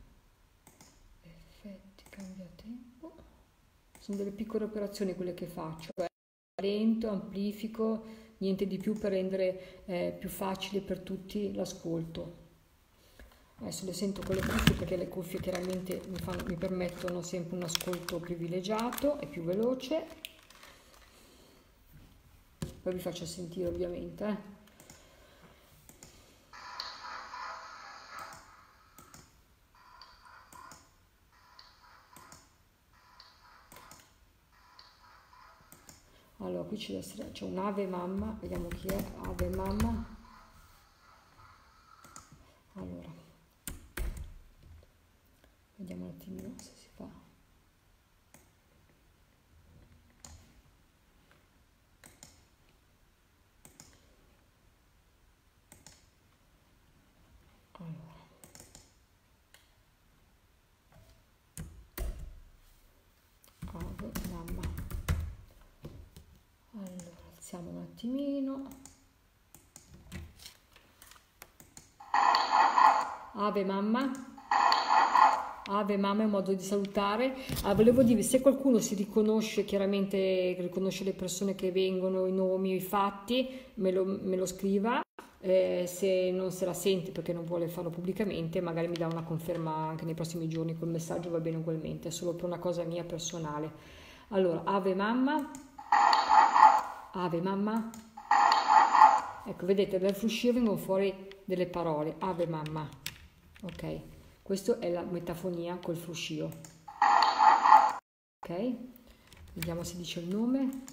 effetti, cambia tempo. Sono delle piccole operazioni quelle che faccio, cioè lento, amplifico, niente di più per rendere eh, più facile per tutti l'ascolto. Adesso le sento con le cuffie perché le cuffie chiaramente mi, fanno, mi permettono sempre un ascolto privilegiato e più veloce. Poi vi faccio sentire ovviamente. Eh. Allora, qui c'è un Ave Mamma, vediamo chi è, Ave Mamma. Allora, vediamo un attimino se si fa. Allora. Ave Mamma. Allora, alziamo un attimino. Ave Mamma. Ave Mamma è un modo di salutare. Ah, volevo dire, se qualcuno si riconosce, chiaramente riconosce le persone che vengono, i nomi, i fatti, me lo, me lo scriva. Eh, se non se la sente perché non vuole farlo pubblicamente, magari mi dà una conferma anche nei prossimi giorni, col messaggio va bene ugualmente, è solo per una cosa mia personale. Allora, Ave Mamma. Ave Mamma. Ecco, vedete, dal fruscio vengono fuori delle parole. Ave Mamma. Ok, questa è la metafonia col fruscio. Ok, vediamo se dice il nome.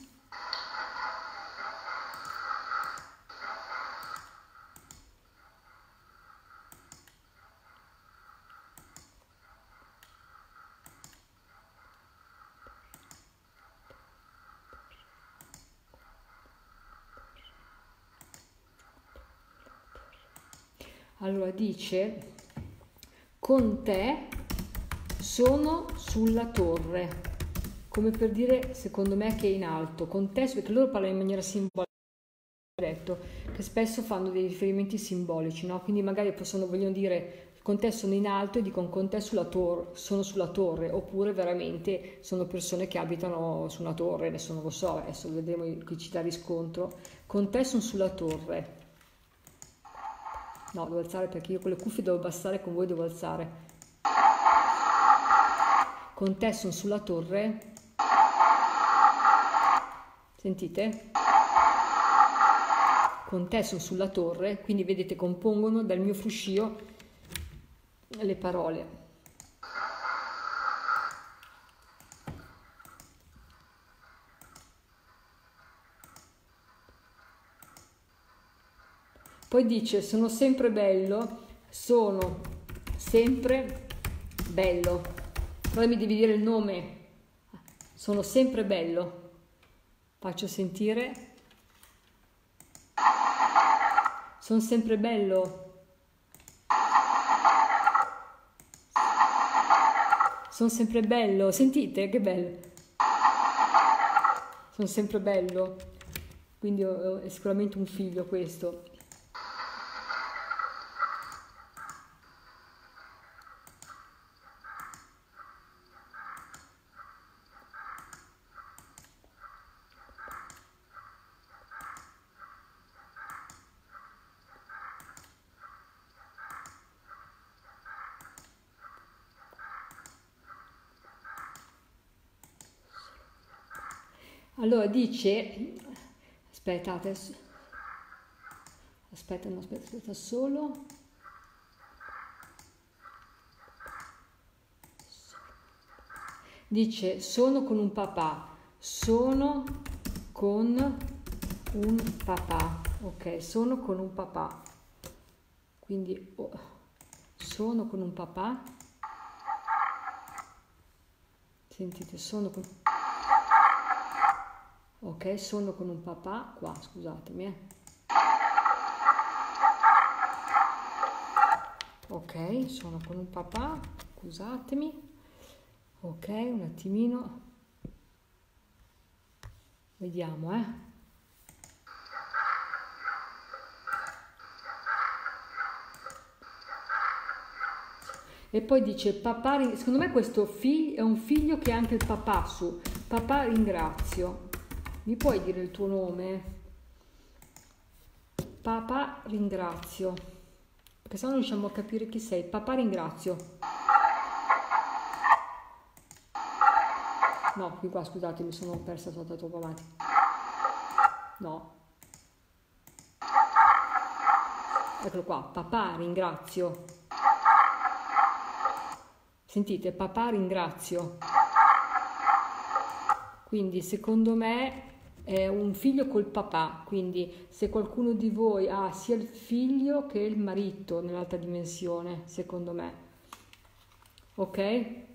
Allora dice, con te sono sulla torre, come per dire, secondo me, che è in alto, con te, perché loro parlano in maniera simbolica, ho detto, che spesso fanno dei riferimenti simbolici, no? Quindi magari possono, vogliono dire, con te sono in alto e dicono con te sulla torre, sono sulla torre, oppure veramente sono persone che abitano su una torre, adesso non lo so, adesso vedremo chi ci dà riscontro, con te sono sulla torre. No, devo alzare perché io con le cuffie devo abbassare, con voi devo alzare. Con te sono sulla torre. Sentite? Con te sono sulla torre, quindi vedete compongono dal mio fruscio le parole. Poi dice, sono sempre bello, sono sempre bello. Però mi devi dire il nome. Sono sempre bello. Faccio sentire. Sono sempre bello. Sono sempre bello. Sentite che bello. Sono sempre bello. Quindi è sicuramente un figlio questo. Allora dice, aspettate, aspetta, no, aspetta, aspetta solo, dice sono con un papà, sono con un papà, ok, sono con un papà, quindi oh, sono con un papà, sentite, sono con... Ok, sono con un papà, qua, scusatemi, eh. Ok, sono con un papà, scusatemi. Ok, un attimino. Vediamo, eh. E poi dice, papà, secondo me questo figlio è un figlio che ha anche il papà su. Papà ringrazio. Mi puoi dire il tuo nome? papà ringrazio, perché se no non riusciamo a capire chi sei. Papà ringrazio. No, qui qua scusate, mi sono persa, sono andata troppo avanti. No. Eccolo qua, papà ringrazio. Sentite, papà ringrazio. Quindi secondo me è un figlio col papà, quindi se qualcuno di voi ha sia il figlio che il marito nell'altra dimensione, secondo me. Ok?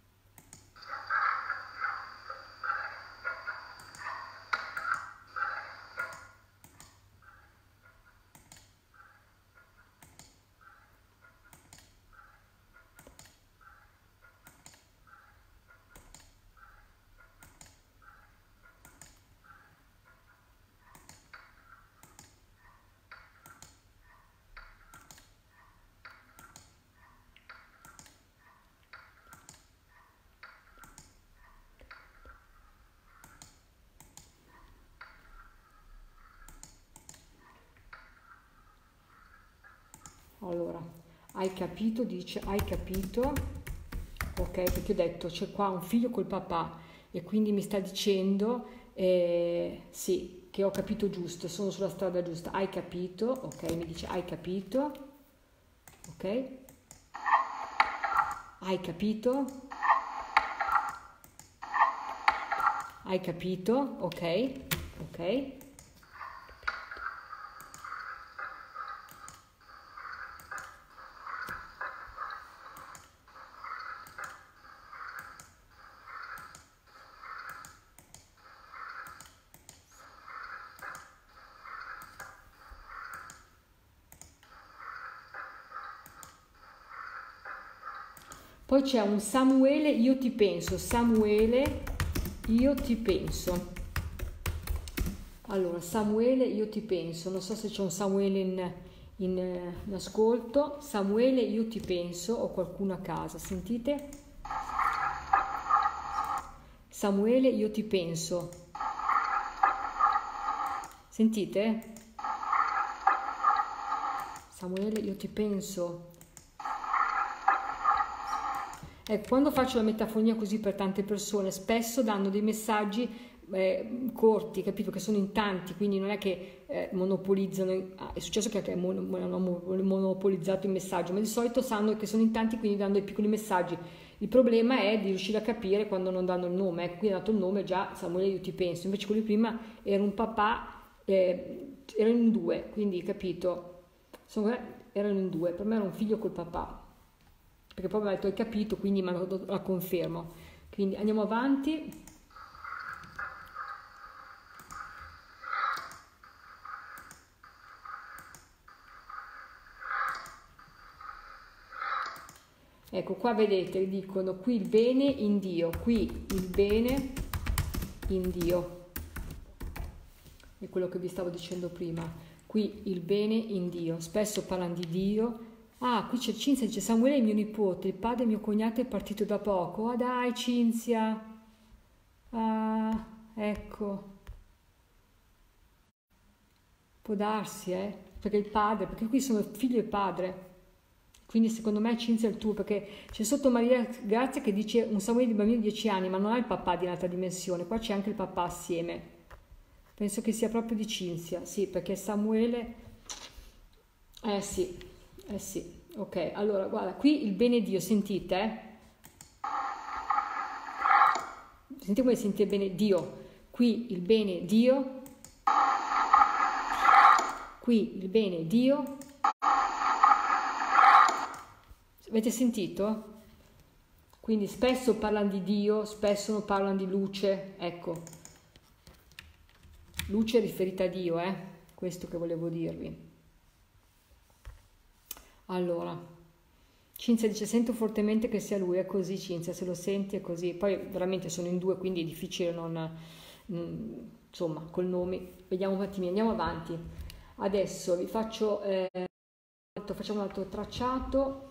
Allora, hai capito? Dice, hai capito? Ok, perché ho detto c'è qua un figlio col papà e quindi mi sta dicendo eh, sì, che ho capito giusto, sono sulla strada giusta. Hai capito? Ok, mi dice hai capito? Ok? Hai capito? Hai capito? Ok? Ok? Poi c'è un Samuele, io ti penso, Samuele, io ti penso. Allora, Samuele, io ti penso, non so se c'è un Samuele in, in, eh, in ascolto. Samuele, io ti penso, ho qualcuno a casa, sentite? Samuele, io ti penso. Sentite? Samuele, io ti penso. Ecco, quando faccio la metafonia così per tante persone, spesso danno dei messaggi eh, corti, capito? Che sono in tanti, quindi non è che eh, monopolizzano, ah, è successo che hanno monopolizzato il messaggio, ma di solito sanno che sono in tanti, quindi danno dei piccoli messaggi. Il problema è di riuscire a capire quando non danno il nome, ecco, qui ha dato il nome già Samuele, io ti penso, invece quelli prima era un papà, eh, erano in due, quindi capito? Sono, erano in due, per me era un figlio col papà. Perché poi mi ha detto hai capito, quindi la confermo. Quindi andiamo avanti. Ecco, qua vedete, dicono qui il bene in Dio, qui il bene in Dio. È quello che vi stavo dicendo prima. Qui il bene in Dio. Spesso parlano di Dio. Ah, qui c'è Cinzia, dice Samuele è mio nipote, il padre mio cognato è partito da poco. Ah dai Cinzia, ah, ecco, può darsi, eh, perché il padre, perché qui sono figlio e padre, quindi secondo me Cinzia è il tuo, perché c'è sotto Maria Grazia che dice un Samuele di bambino di dieci anni, ma non ha il papà di un'altra dimensione, qua c'è anche il papà assieme, penso che sia proprio di Cinzia, sì, perché Samuele, eh sì, eh sì. Ok, allora guarda, qui il bene Dio, sentite, eh? Sentite come sentite bene Dio, qui il bene Dio, qui il bene Dio, avete sentito? Quindi spesso parlano di Dio, spesso parlano di luce, ecco, luce riferita a Dio, eh? Questo che volevo dirvi. Allora, Cinzia dice sento fortemente che sia lui, è così Cinzia, se lo senti è così, poi veramente sono in due quindi è difficile non, non insomma col nome, vediamo un attimo, andiamo avanti. Adesso vi faccio, eh, facciamo un altro tracciato.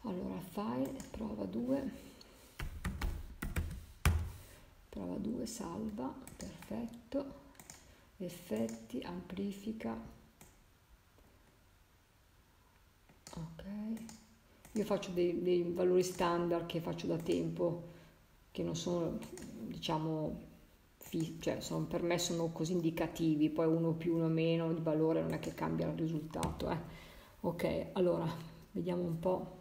Allora, file, prova due, prova due, salva, perfetto, effetti, amplifica, ok. Io faccio dei, dei valori standard che faccio da tempo, che non sono, diciamo, fi- cioè sono, per me sono così indicativi, poi uno più uno meno di valore non è che cambia il risultato, eh. Ok, allora, vediamo un po'.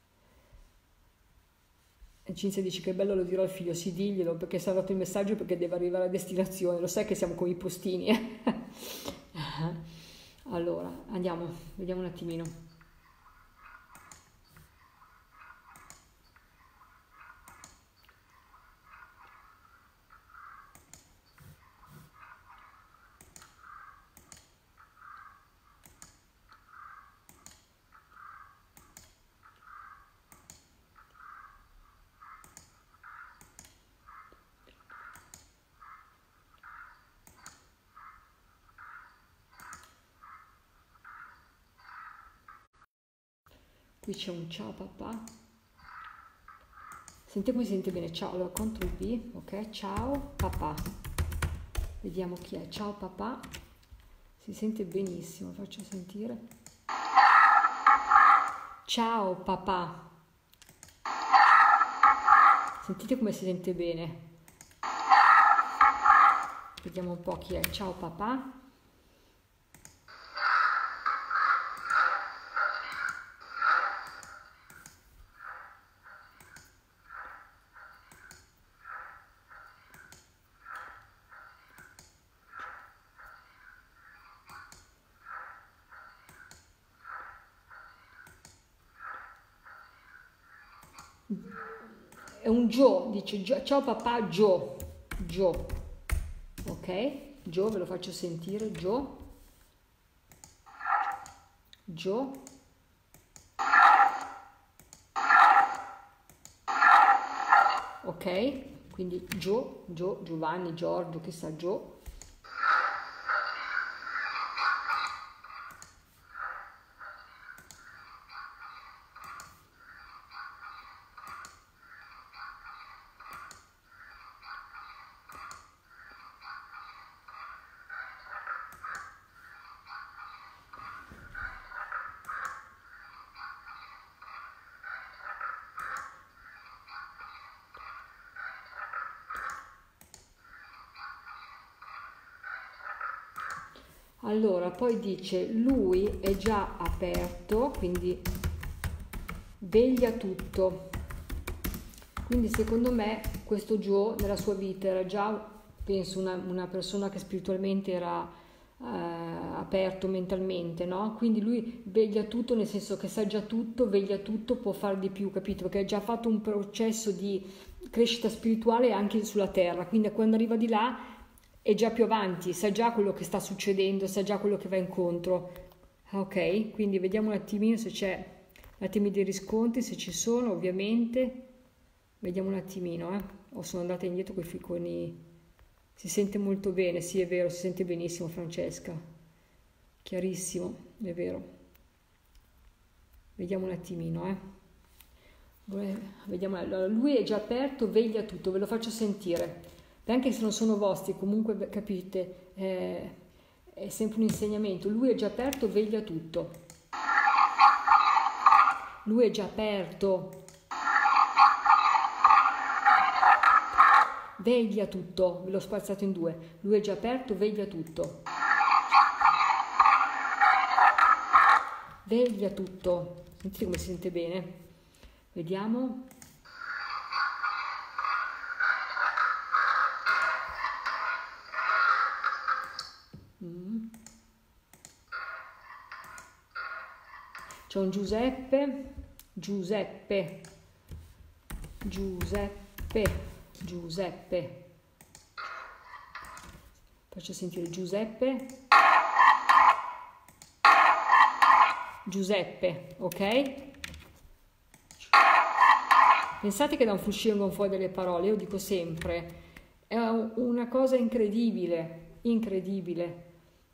E Cinzia dice che bello, lo dirò al figlio, sì diglielo perché è salvato il messaggio perché deve arrivare a destinazione, lo sai che siamo come i postini, eh? Allora, andiamo, vediamo un attimino. Qui c'è un ciao papà. Sente come si sente bene, ciao, allora control V, ok, ciao papà. Vediamo chi è, ciao papà. Si sente benissimo, faccio sentire. Ciao papà. Sentite come si sente bene. Vediamo un po' chi è, ciao papà. È un Gio, dice Gio, ciao papà Gio, Gio, ok? Gio, ve lo faccio sentire, Gio, Gio, ok? Quindi Gio, Gio, Giovanni, Giorgio, che sa Gio. Allora, poi dice, lui è già aperto, quindi veglia tutto. Quindi secondo me questo Joe nella sua vita era già, penso, una, una persona che spiritualmente era eh, aperto mentalmente, no? Quindi lui veglia tutto, nel senso che sa già tutto, veglia tutto, può fare di più, capito? Perché ha già fatto un processo di crescita spirituale anche sulla terra, quindi quando arriva di là è già più avanti, sa già quello che sta succedendo, sa già quello che va incontro. Ok, quindi vediamo un attimino se c'è un attimo dei riscontri, se ci sono ovviamente. Vediamo un attimino, eh. O sono andata indietro con i ficconi. Si sente molto bene, sì è vero, si sente benissimo Francesca. Chiarissimo, è vero. Vediamo un attimino, eh. Vediamo, allora, lui è già aperto, veglia tutto, ve lo faccio sentire. Anche se non sono vostri, comunque capite, eh, è sempre un insegnamento. Lui è già aperto, veglia tutto. Lui è già aperto. Veglia tutto, ve l'ho spazzato in due. Lui è già aperto, veglia tutto. Veglia tutto. Sentite come si sente bene. Vediamo. Mm. C'è un Giuseppe, Giuseppe, Giuseppe, Giuseppe. Faccio sentire Giuseppe. Giuseppe, ok? Pensate che da un fucile vengono fuori delle parole, io dico sempre, è una cosa incredibile, incredibile.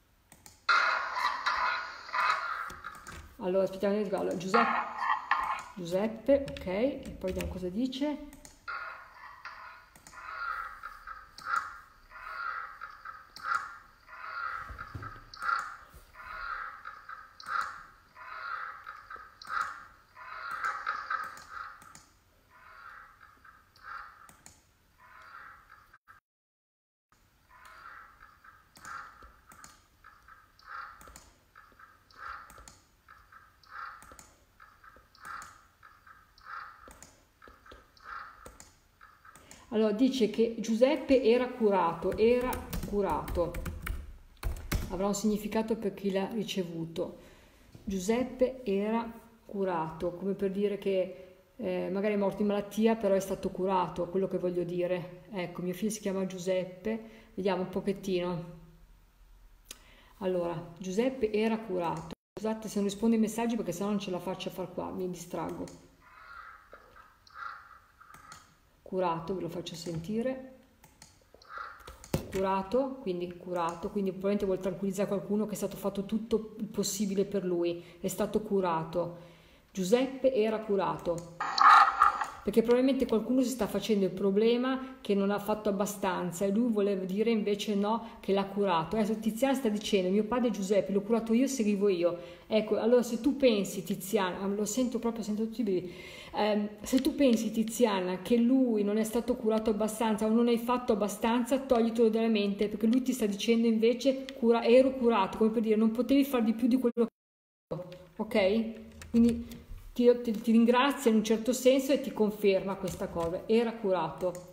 Allora, aspettiamo, allora, Giuseppe, Giuseppe, ok, e poi vediamo cosa dice. Allora, dice che Giuseppe era curato, era curato, avrà un significato per chi l'ha ricevuto. Giuseppe era curato, come per dire che eh, magari è morto in malattia, però è stato curato, quello che voglio dire. Ecco, mio figlio si chiama Giuseppe, vediamo un pochettino. Allora, Giuseppe era curato. Scusate se non rispondo ai messaggi perché sennò non ce la faccio a far qua, mi distraggo. Curato, ve lo faccio sentire. Curato, quindi curato, quindi probabilmente vuol tranquillizzare qualcuno che è stato fatto tutto il possibile per lui, è stato curato. Giuseppe era curato, perché probabilmente qualcuno si sta facendo il problema che non ha fatto abbastanza e lui voleva dire invece no, che l'ha curato. Adesso Tiziana sta dicendo, mio padre Giuseppe, l'ho curato io, seguivo io. Ecco, allora se tu pensi, Tiziana, lo sento proprio, sento tutti i brividi, eh, se tu pensi, Tiziana, che lui non è stato curato abbastanza o non hai fatto abbastanza, toglitelo dalla mente, perché lui ti sta dicendo invece, cura, ero curato, come per dire, non potevi fare di più di quello che ho fatto, ok? Quindi ti, ti, ti ringrazia in un certo senso e ti conferma questa cosa, era curato.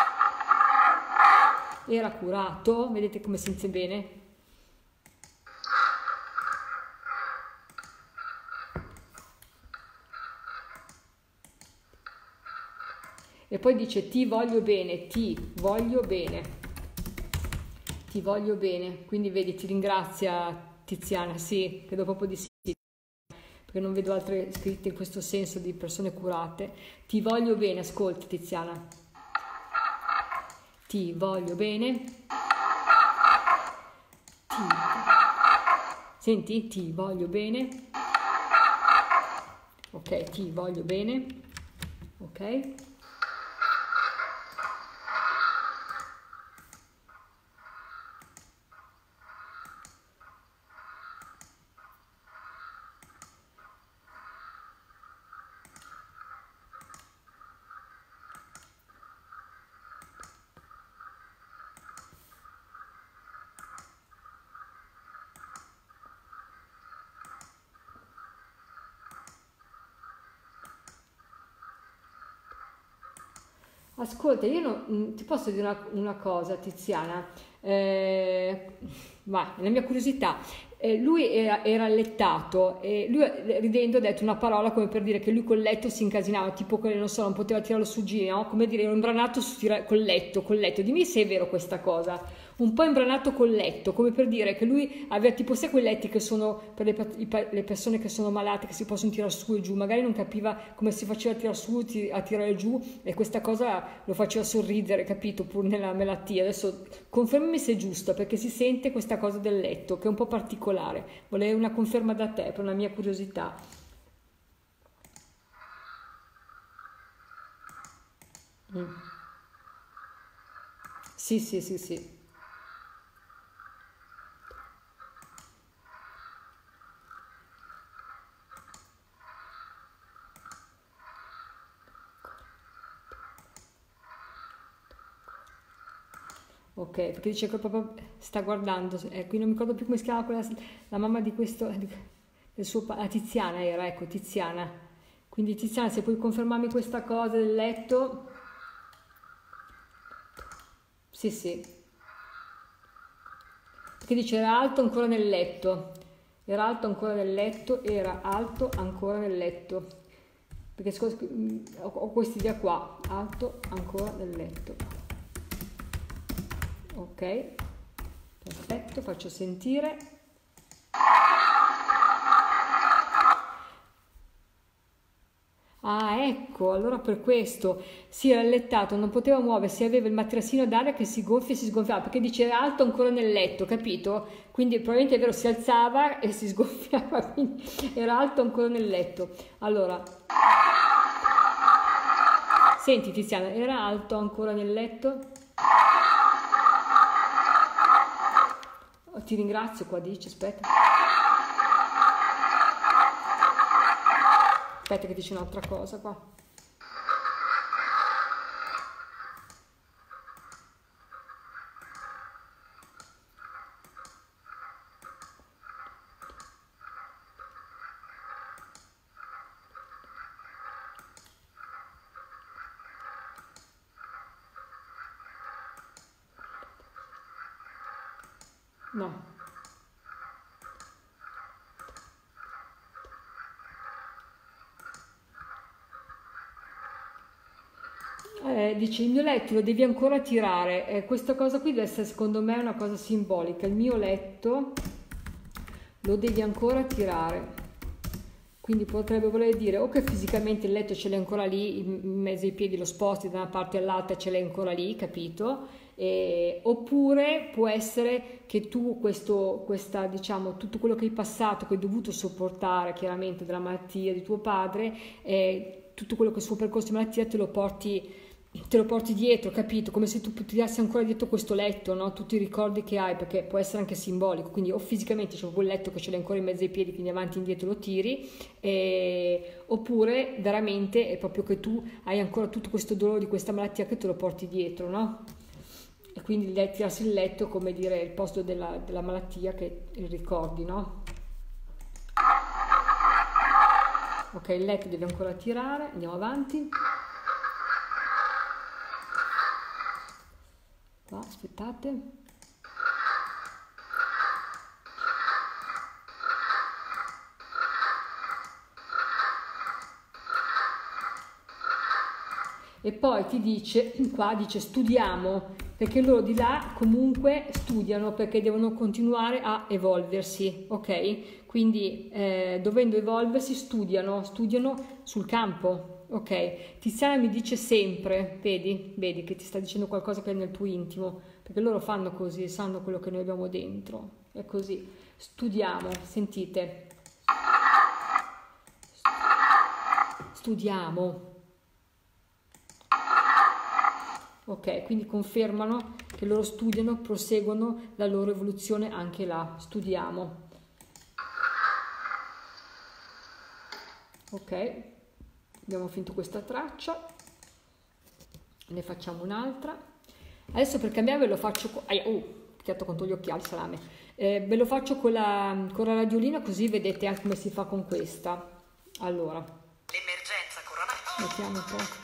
Era curato, vedete come si sente bene? E poi dice ti voglio bene, ti voglio bene, ti voglio bene, quindi vedi ti ringrazia Tiziana, sì, credo proprio di sì, perché non vedo altre scritte in questo senso di persone curate. Ti voglio bene, ascolta Tiziana, ti voglio bene, ti... senti, ti voglio bene, ok, ti voglio bene, ok. Ascolta, io non, ti posso dire una, una cosa, Tiziana, eh, ma la mia curiosità, eh, lui era, era allettato e lui eh, ridendo ha detto una parola come per dire che lui col letto si incasinava, tipo che non so, non poteva tirarlo su giù, no? Come dire, ero imbranato su tira- col letto, col letto, dimmi se è vero questa cosa. Un po' imbranato col letto, come per dire che lui aveva tipo sai quei letti che sono per le, le persone che sono malate, che si possono tirare su e giù, magari non capiva come si faceva a tirare su, a tirare giù e questa cosa lo faceva sorridere, capito, pur nella malattia. Adesso confermami se è giusto, perché si sente questa cosa del letto, che è un po' particolare. Volevo una conferma da te, per una mia curiosità. Mm. Sì, sì, sì, sì. Ok, perché dice che proprio sta guardando, eh, qui non mi ricordo più come si chiama quella, la mamma di questo, del suo, pa- ah, Tiziana era, ecco, Tiziana. Quindi Tiziana, se puoi confermarmi questa cosa del letto, sì, sì, perché dice era alto ancora nel letto, era alto ancora nel letto, era alto ancora nel letto, perché scusa, mm, ho, ho quest'idea qua, alto ancora nel letto. Ok, perfetto, faccio sentire. Ah, ecco. ecco, allora per questo si era allettato, non poteva muoversi, aveva il materassino d'aria che si gonfia e si sgonfiava, perché dice era alto ancora nel letto, capito? Quindi probabilmente è vero, si alzava e si sgonfiava, quindi era alto ancora nel letto. Allora, senti Tiziana, era alto ancora nel letto? Ti ringrazio, qua dice, aspetta. Aspetta che dice un'altra cosa qua. No. Eh, dice il mio letto lo devi ancora tirare, eh, questa cosa qui deve essere secondo me una cosa simbolica, il mio letto lo devi ancora tirare, quindi potrebbe voler dire o che fisicamente il letto ce l'hai ancora lì, in mezzo ai piedi lo sposti da una parte all'altra e ce l'hai ancora lì, capito? Eh, oppure può essere che tu questo, questa, diciamo, tutto quello che hai passato, che hai dovuto sopportare chiaramente della malattia di tuo padre, eh, tutto quello che è il suo percorso di malattia te lo porti te lo porti dietro, capito? Come se tu tirassi ancora dietro questo letto, no? Tutti i ricordi che hai, perché può essere anche simbolico, quindi o fisicamente c'è quel letto che ce l'hai ancora in mezzo ai piedi, quindi avanti e indietro lo tiri, eh, oppure veramente è proprio che tu hai ancora tutto questo dolore di questa malattia che te lo porti dietro, no? E quindi tirarsi il letto, come dire, il posto della, della malattia che ricordi, no? Ok, il letto devi ancora tirare, andiamo avanti. Qua, aspettate. E poi ti dice, qua dice studiamo, perché loro di là comunque studiano perché devono continuare a evolversi, ok? Quindi eh, dovendo evolversi studiano, studiano sul campo, ok? Tiziana mi dice sempre, vedi, vedi che ti sta dicendo qualcosa che è nel tuo intimo, perché loro fanno così, sanno quello che noi abbiamo dentro, è così. Studiamo, sentite, studiamo. Ok, quindi confermano che loro studiano, proseguono la loro evoluzione anche là, studiamo. Ok, abbiamo finito questa traccia, ne facciamo un'altra. Adesso per cambiare ve lo faccio, con... ah, oh, picchiato contro gli occhiali, salame. Eh, ve lo faccio con la, con la radiolina così vedete anche come si fa con questa. Allora, l'emergenza coronavirus. mettiamo un po'.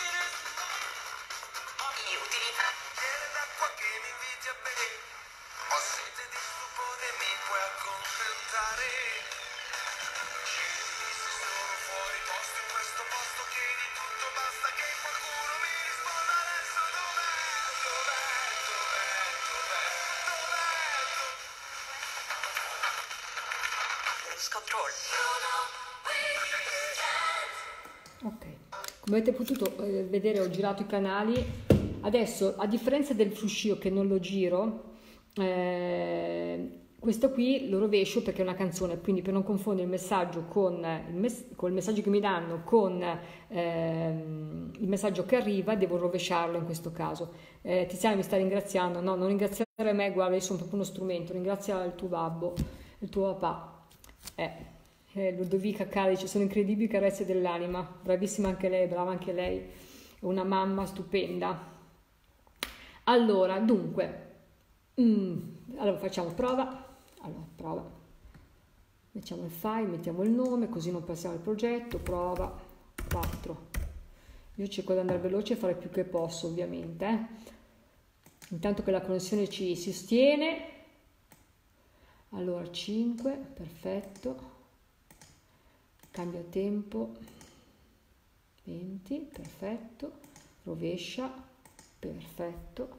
Ok, come avete potuto eh, vedere ho girato i canali, adesso a differenza del fruscio che non lo giro, eh, questo qui lo rovescio perché è una canzone, quindi per non confondere il messaggio con il, mess- con il messaggio che mi danno con ehm, il messaggio che arriva, devo rovesciarlo in questo caso. Eh, Tiziana mi sta ringraziando, no, non ringraziare me, guarda, io sono proprio uno strumento, ringrazia il tuo babbo, il tuo papà. Eh. Eh, Ludovica Calice, sono incredibili carezze dell'anima, bravissima anche lei, brava anche lei, è una mamma stupenda. Allora, dunque, mm, allora facciamo prova, allora prova, mettiamo il file, mettiamo il nome, così non passiamo al progetto, prova, quattro, io cerco di andare veloce e fare più che posso ovviamente, eh. Intanto che la connessione ci si sostiene, allora cinque, perfetto. Cambia tempo, venti, perfetto, rovescia, perfetto,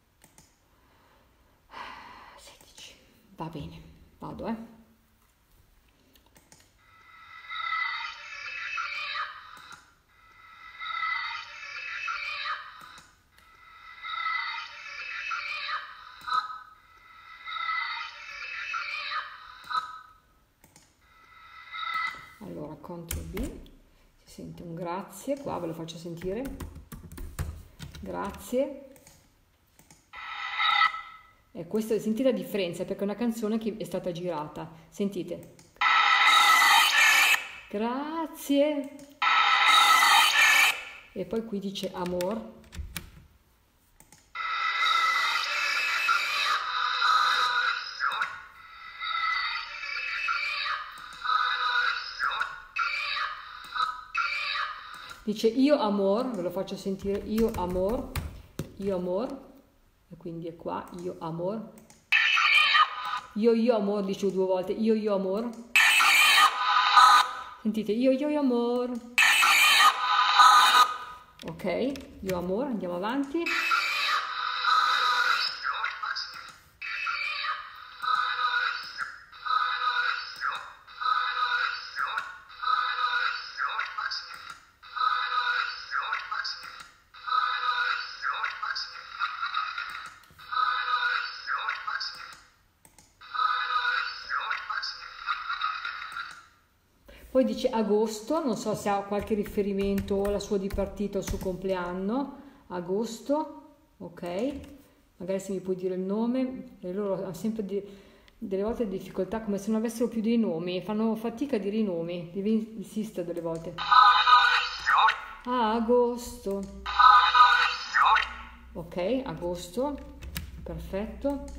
sedici, va bene, vado eh. Allora, control B, si sente un grazie, qua ve lo faccio sentire, grazie. E questa, sentite la differenza, perché è una canzone che è stata girata, sentite. Grazie. E poi qui dice amor. Dice io amor, ve lo faccio sentire, io amor, io amor, e quindi è qua, io amor. Io io amor, dice due volte, io io amor. Sentite, io io io amor. Ok, io amor, andiamo avanti. Poi dice agosto, non so se ha qualche riferimento o alla sua dipartita o al suo compleanno. Agosto, ok, magari se mi puoi dire il nome. E loro hanno sempre di, delle volte difficoltà, come se non avessero più dei nomi, fanno fatica a dire i nomi, devi insistere delle volte. Ah, agosto. Ok, agosto, perfetto.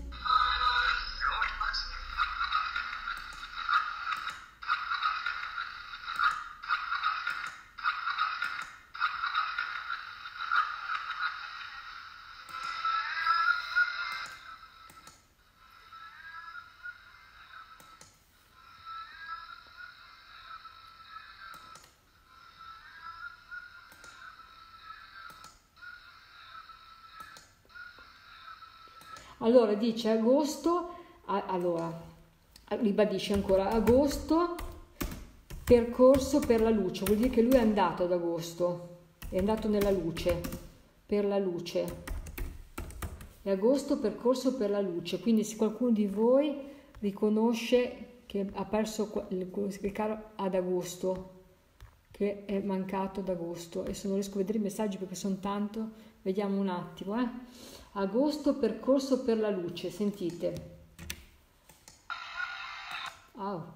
Allora dice agosto, allora ribadisce ancora agosto, percorso per la luce, vuol dire che lui è andato ad agosto, è andato nella luce, per la luce. E agosto, percorso per la luce, quindi se qualcuno di voi riconosce che ha perso il caro ad agosto, che è mancato ad agosto, adesso non riesco a vedere i messaggi perché sono tanto, vediamo un attimo, eh. Agosto, percorso per la luce, sentite. Oh.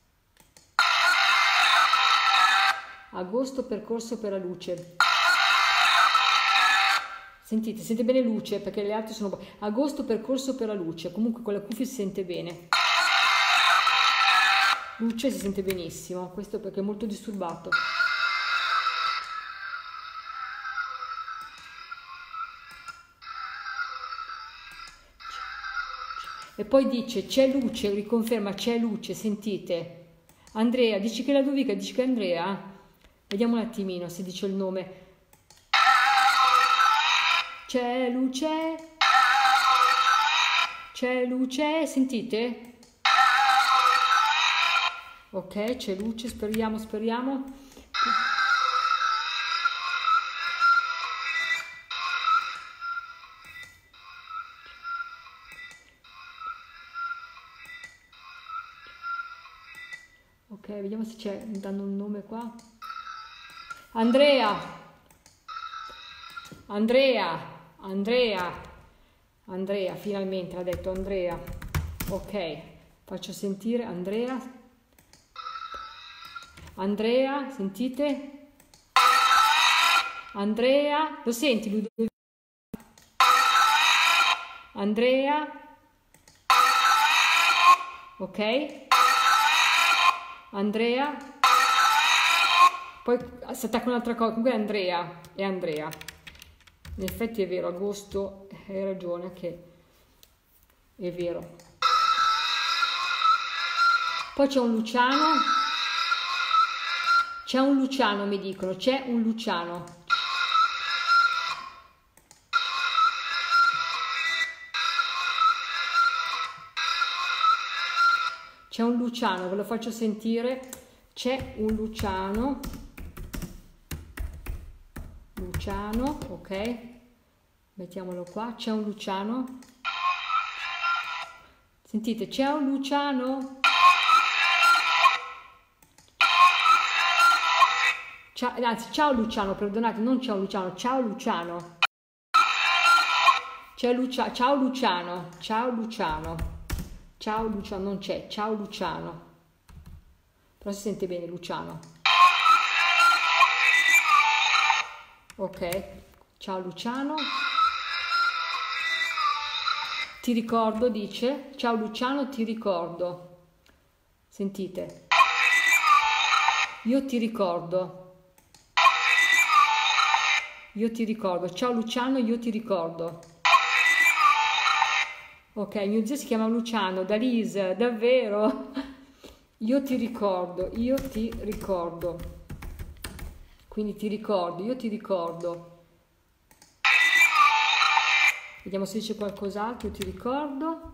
Agosto, percorso per la luce. Sentite, sente bene luce perché le altre sono... Agosto, percorso per la luce, comunque con la cuffia si sente bene. Luce si sente benissimo, questo perché è molto disturbato. E poi dice c'è luce, riconferma c'è luce, sentite. Andrea, dici che è la Ludovica, dici che è Andrea? Vediamo un attimino se dice il nome. C'è luce, c'è luce, sentite? Ok, c'è luce, speriamo, speriamo. Ok, vediamo se c'è, danno un nome qua. Andrea, Andrea, Andrea, Andrea, finalmente l'ha detto Andrea. Ok, faccio sentire Andrea. Andrea, sentite? Andrea, lo senti Ludovico? Andrea, ok? Andrea, poi si attacca un'altra cosa, comunque è Andrea, è Andrea, in effetti è vero, agosto, hai ragione che è vero. Poi c'è un Luciano, c'è un Luciano mi dicono, c'è un Luciano. C'è un Luciano, ve lo faccio sentire, c'è un Luciano, Luciano, ok, mettiamolo qua, c'è un Luciano, sentite, c'è un Luciano, Ciao, anzi, ciao Luciano, perdonate, non ciao Luciano, ciao Luciano. C'è Lucia, ciao Luciano, ciao Luciano, ciao Luciano, non c'è, ciao Luciano. Però si sente bene Luciano. Ok, ciao Luciano. Ti ricordo, dice, ciao Luciano, ti ricordo. Sentite. Io ti ricordo. Io ti ricordo. Ciao Luciano, io ti ricordo. Ok, mio zio si chiama Luciano, da Lise, davvero? Io ti ricordo, io ti ricordo. Quindi ti ricordo, io ti ricordo. Vediamo se dice qualcos'altro, io ti ricordo.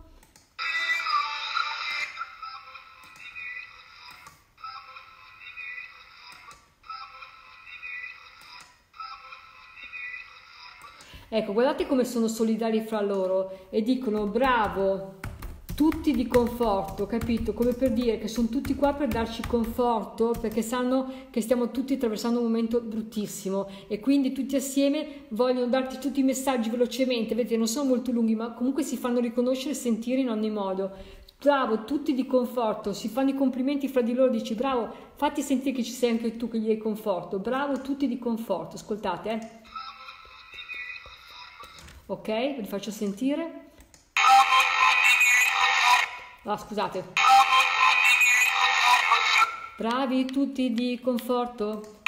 Ecco, guardate come sono solidari fra loro e dicono bravo, tutti di conforto, capito? Come per dire che sono tutti qua per darci conforto perché sanno che stiamo tutti attraversando un momento bruttissimo e quindi tutti assieme vogliono darti tutti i messaggi velocemente, vedete, non sono molto lunghi ma comunque si fanno riconoscere e sentire in ogni modo. Bravo, tutti di conforto, si fanno i complimenti fra di loro, dici bravo, fatti sentire che ci sei anche tu che gli dai conforto, bravo, tutti di conforto, ascoltate eh. Ok, ve li faccio sentire. Ah, scusate. Bravi tutti di conforto.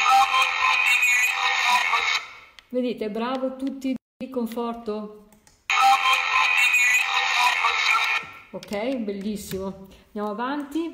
Vedete, bravo tutti di conforto. Ok, bellissimo. Andiamo avanti.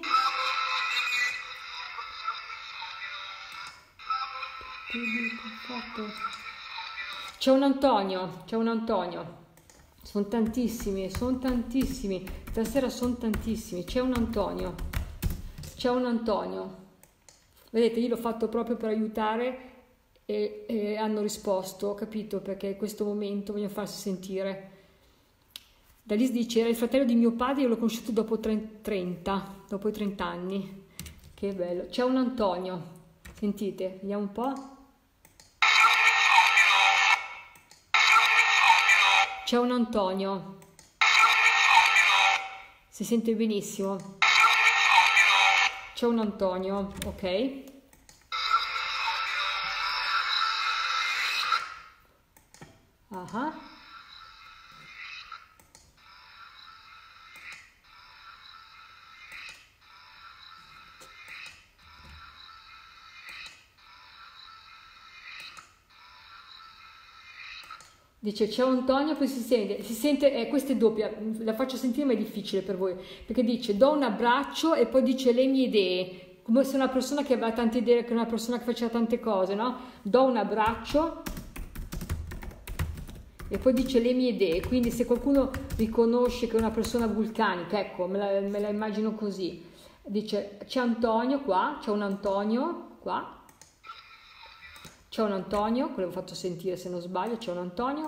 Di conforto. C'è un Antonio, c'è un Antonio. Sono tantissimi, sono tantissimi. Stasera sono tantissimi. C'è un Antonio. C'è un Antonio. Vedete, io l'ho fatto proprio per aiutare e, e hanno risposto, capito? Perché in questo momento voglio farsi sentire. Dalis dice, era il fratello di mio padre, io l'ho conosciuto dopo trenta, dopo i trenta anni. Che bello. C'è un Antonio. Sentite, vediamo un po'. C'è un Antonio. Si sente benissimo. C'è un Antonio, ok. Ah. Dice c'è un Antonio, poi si sente, si sente, eh, questa è doppia, la faccio sentire ma è difficile per voi, perché dice do un abbraccio e poi dice le mie idee, come se una persona che aveva tante idee, che una persona che faceva tante cose, no? Do un abbraccio e poi dice le mie idee, quindi se qualcuno riconosce che è una persona vulcanica, ecco, me la, me la immagino così, dice c'è Antonio qua, c'è un Antonio qua, c'è un Antonio, quello l'ho fatto sentire se non sbaglio, c'è un Antonio.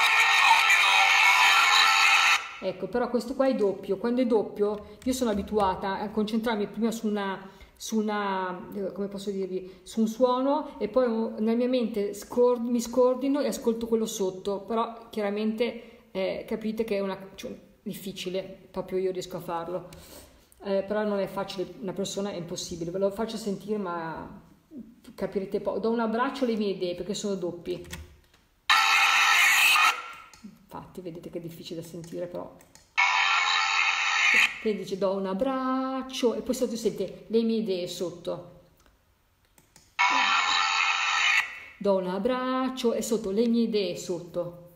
Ecco, però questo qua è doppio. Quando è doppio, io sono abituata a concentrarmi prima su una, su una, come posso dirvi, su un suono e poi nella mia mente scord, mi scordino e ascolto quello sotto. Però chiaramente eh, capite che è una, cioè, difficile, proprio io riesco a farlo. Eh, però non è facile, una persona è impossibile. Ve lo faccio sentire, ma capirete poi. Do un abbraccio alle mie idee perché sono doppi. Infatti vedete che è difficile da sentire, però che dice do un abbraccio e poi sotto sente le mie idee sotto, do un abbraccio e sotto le mie idee sotto.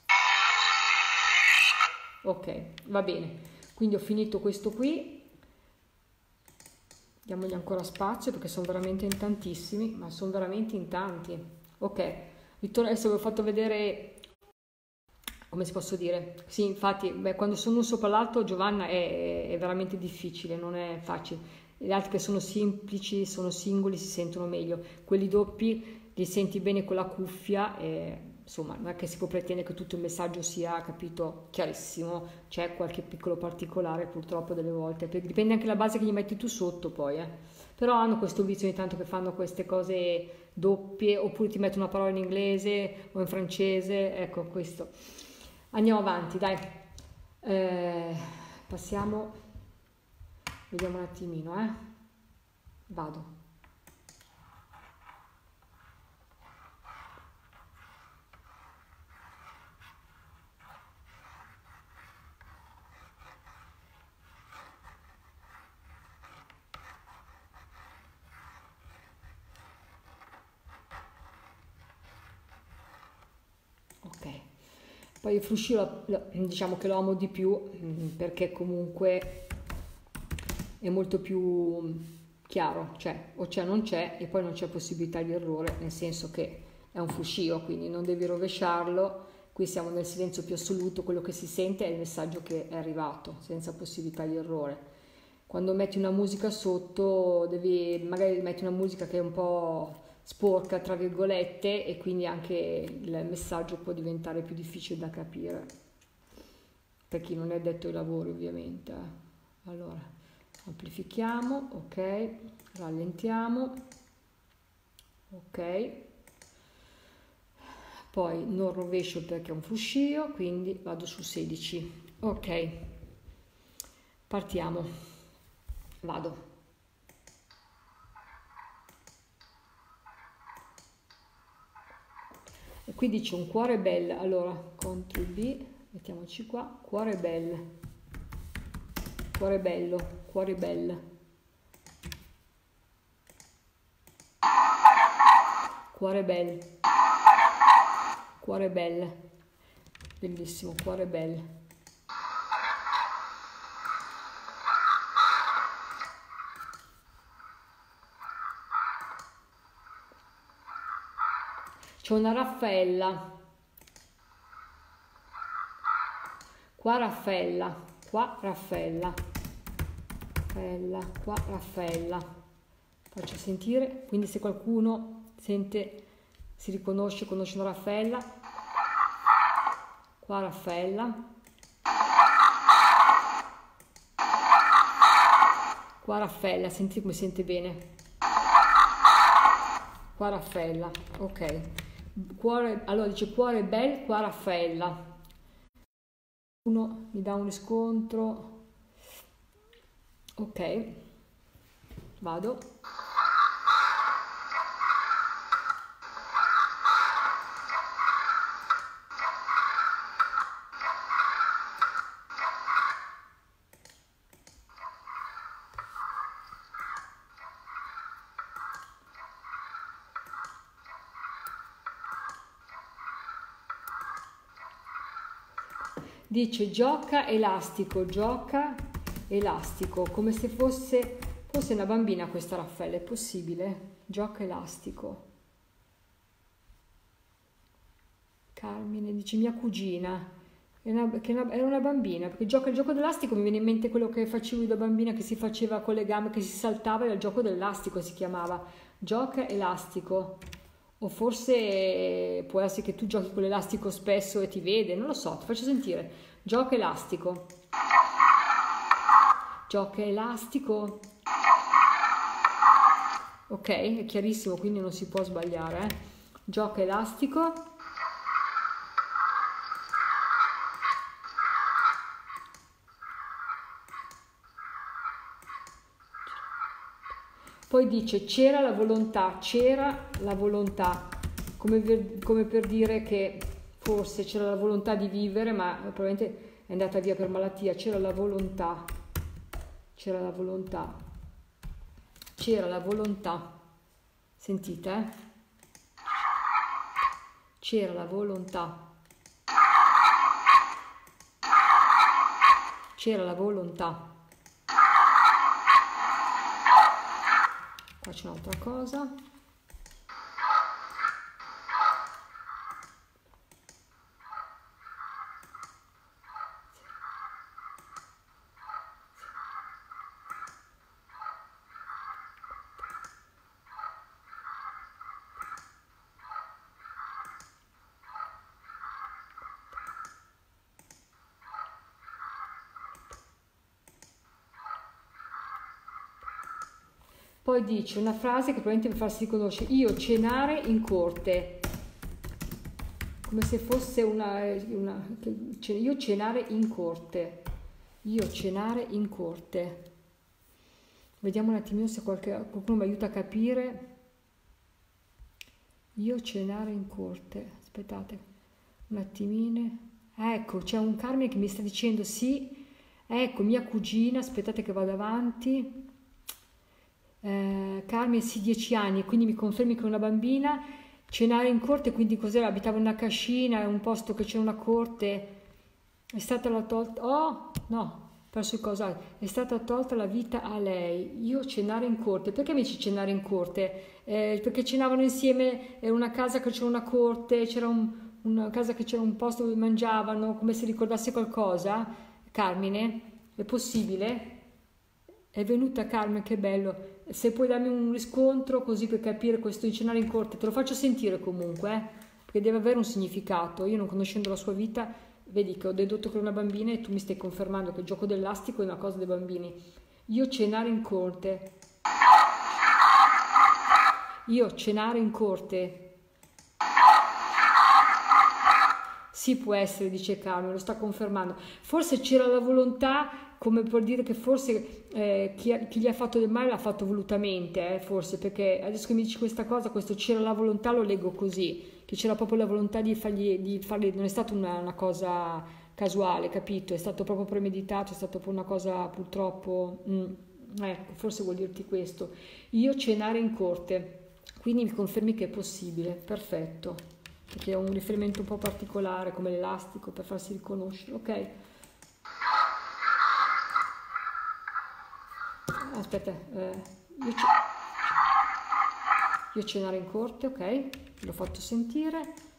Ok, va bene, quindi ho finito questo qui. Diamogli ancora spazio perché sono veramente in tantissimi, ma sono veramente in tanti. Ok, Vittorio, adesso vi ho fatto vedere, come si posso dire? Sì, infatti, beh, quando sono uno sopra l'altro, Giovanna, è, è veramente difficile, non è facile. Gli altri che sono semplici, sono singoli, si sentono meglio. Quelli doppi li senti bene con la cuffia e insomma, non è che si può pretendere che tutto il messaggio sia, capito, chiarissimo, c'è qualche piccolo particolare purtroppo delle volte, dipende anche dalla base che gli metti tu sotto poi, eh. Però hanno questo vizio ogni tanto che fanno queste cose doppie, oppure ti mettono una parola in inglese o in francese, ecco questo. Andiamo avanti, dai. Eh, passiamo, vediamo un attimino, eh. Vado. Ok, poi il fruscio diciamo che lo amo di più perché comunque è molto più chiaro, cioè o c'è o non c'è e poi non c'è possibilità di errore, nel senso che è un fruscio, quindi non devi rovesciarlo, qui siamo nel silenzio più assoluto, quello che si sente è il messaggio che è arrivato, senza possibilità di errore. Quando metti una musica sotto, devi, magari metti una musica che è un po' sporca, tra virgolette, e quindi anche il messaggio può diventare più difficile da capire, per chi non è addetto ai lavori ovviamente. Allora, amplifichiamo, ok, rallentiamo, ok, poi non rovescio perché è un fruscio, quindi vado su sedici, ok, partiamo, vado. E qui dice un cuore bel, allora control B, mettiamoci qua, cuore bel, cuore bello, cuore bel, cuore bel, cuore bel, bellissimo, cuore bel. C'è una Raffaella, qua Raffaella, qua Raffaella, Raffaella, qua Raffaella, faccio sentire, quindi se qualcuno sente, si riconosce, conosce una Raffaella, qua Raffaella, qua Raffaella, sentite come sente bene, qua Raffaella, ok. Cuore, allora dice cuore bel, qua Raffaella. Uno mi dà un riscontro, ok, vado. Dice gioca elastico, gioca elastico, come se fosse, fosse una bambina questa Raffaella, è possibile? Gioca elastico. Carmine dice mia cugina, è una, che una, era una bambina, perché gioca il gioco dell'elastico, mi viene in mente quello che facevo io da bambina, che si faceva con le gambe, che si saltava, era il gioco dell'elastico, si chiamava, gioca elastico. O forse può essere che tu giochi con l'elastico spesso e ti vede, non lo so, ti faccio sentire. Gioca elastico. Gioca elastico. Ok, è chiarissimo, quindi non si può sbagliare. Eh? Gioca elastico. Poi dice c'era la volontà, c'era la volontà, come per, come per dire che forse c'era la volontà di vivere, ma probabilmente è andata via per malattia, c'era la volontà, c'era la volontà, c'era la volontà, sentite, eh? C'era la volontà, c'era la volontà. Qua c'è un'altra cosa. Poi dice una frase che probabilmente per farsi riconoscere: io cenare in corte, come se fosse una, una io cenare in corte, io cenare in corte. Vediamo un attimino se qualche, qualcuno mi aiuta a capire. Io cenare in corte, aspettate un attimino. Ah, ecco, c'è un Carmine che mi sta dicendo sì, ecco, mia cugina, aspettate che vado avanti. Eh, Carmine sì, dieci anni, quindi mi confermi che è una bambina. Cenare in corte, quindi cos'era? Abitava in una cascina, è un posto che c'è una corte, è stata la tolta, oh no, perso il cosa, è stata tolta la vita a lei. Io cenare in corte, perché mi dici cenare in corte? Eh, perché cenavano insieme, era una casa che c'era una corte, c'era un, una casa che c'era un posto dove mangiavano, come se ricordasse qualcosa. Carmine, è possibile? È venuta Carmine, che bello. Se puoi darmi un riscontro così per capire questo di cenare in corte, te lo faccio sentire comunque, eh, perché deve avere un significato. Io non conoscendo la sua vita, vedi che ho dedotto che è una bambina e tu mi stai confermando che il gioco dell'astico è una cosa dei bambini. Io cenare in corte. Io cenare in corte. Sì, può essere, dice Carmine, lo sta confermando. Forse c'era la volontà, come per dire che forse eh, chi, ha, chi gli ha fatto del male l'ha fatto volutamente, eh, forse, perché adesso che mi dici questa cosa, questo c'era la volontà, lo leggo così, che c'era proprio la volontà di fargli, di fargli, non è stata una, una cosa casuale, capito? È stato proprio premeditato, è stata proprio una cosa purtroppo, mm, ecco, forse vuol dirti questo. Io cenare in corte, quindi mi confermi che è possibile, perfetto, perché è un riferimento un po' particolare come l'elastico per farsi riconoscere, ok? Aspetta, eh, io, io cenare in corte, ok, l'ho fatto sentire.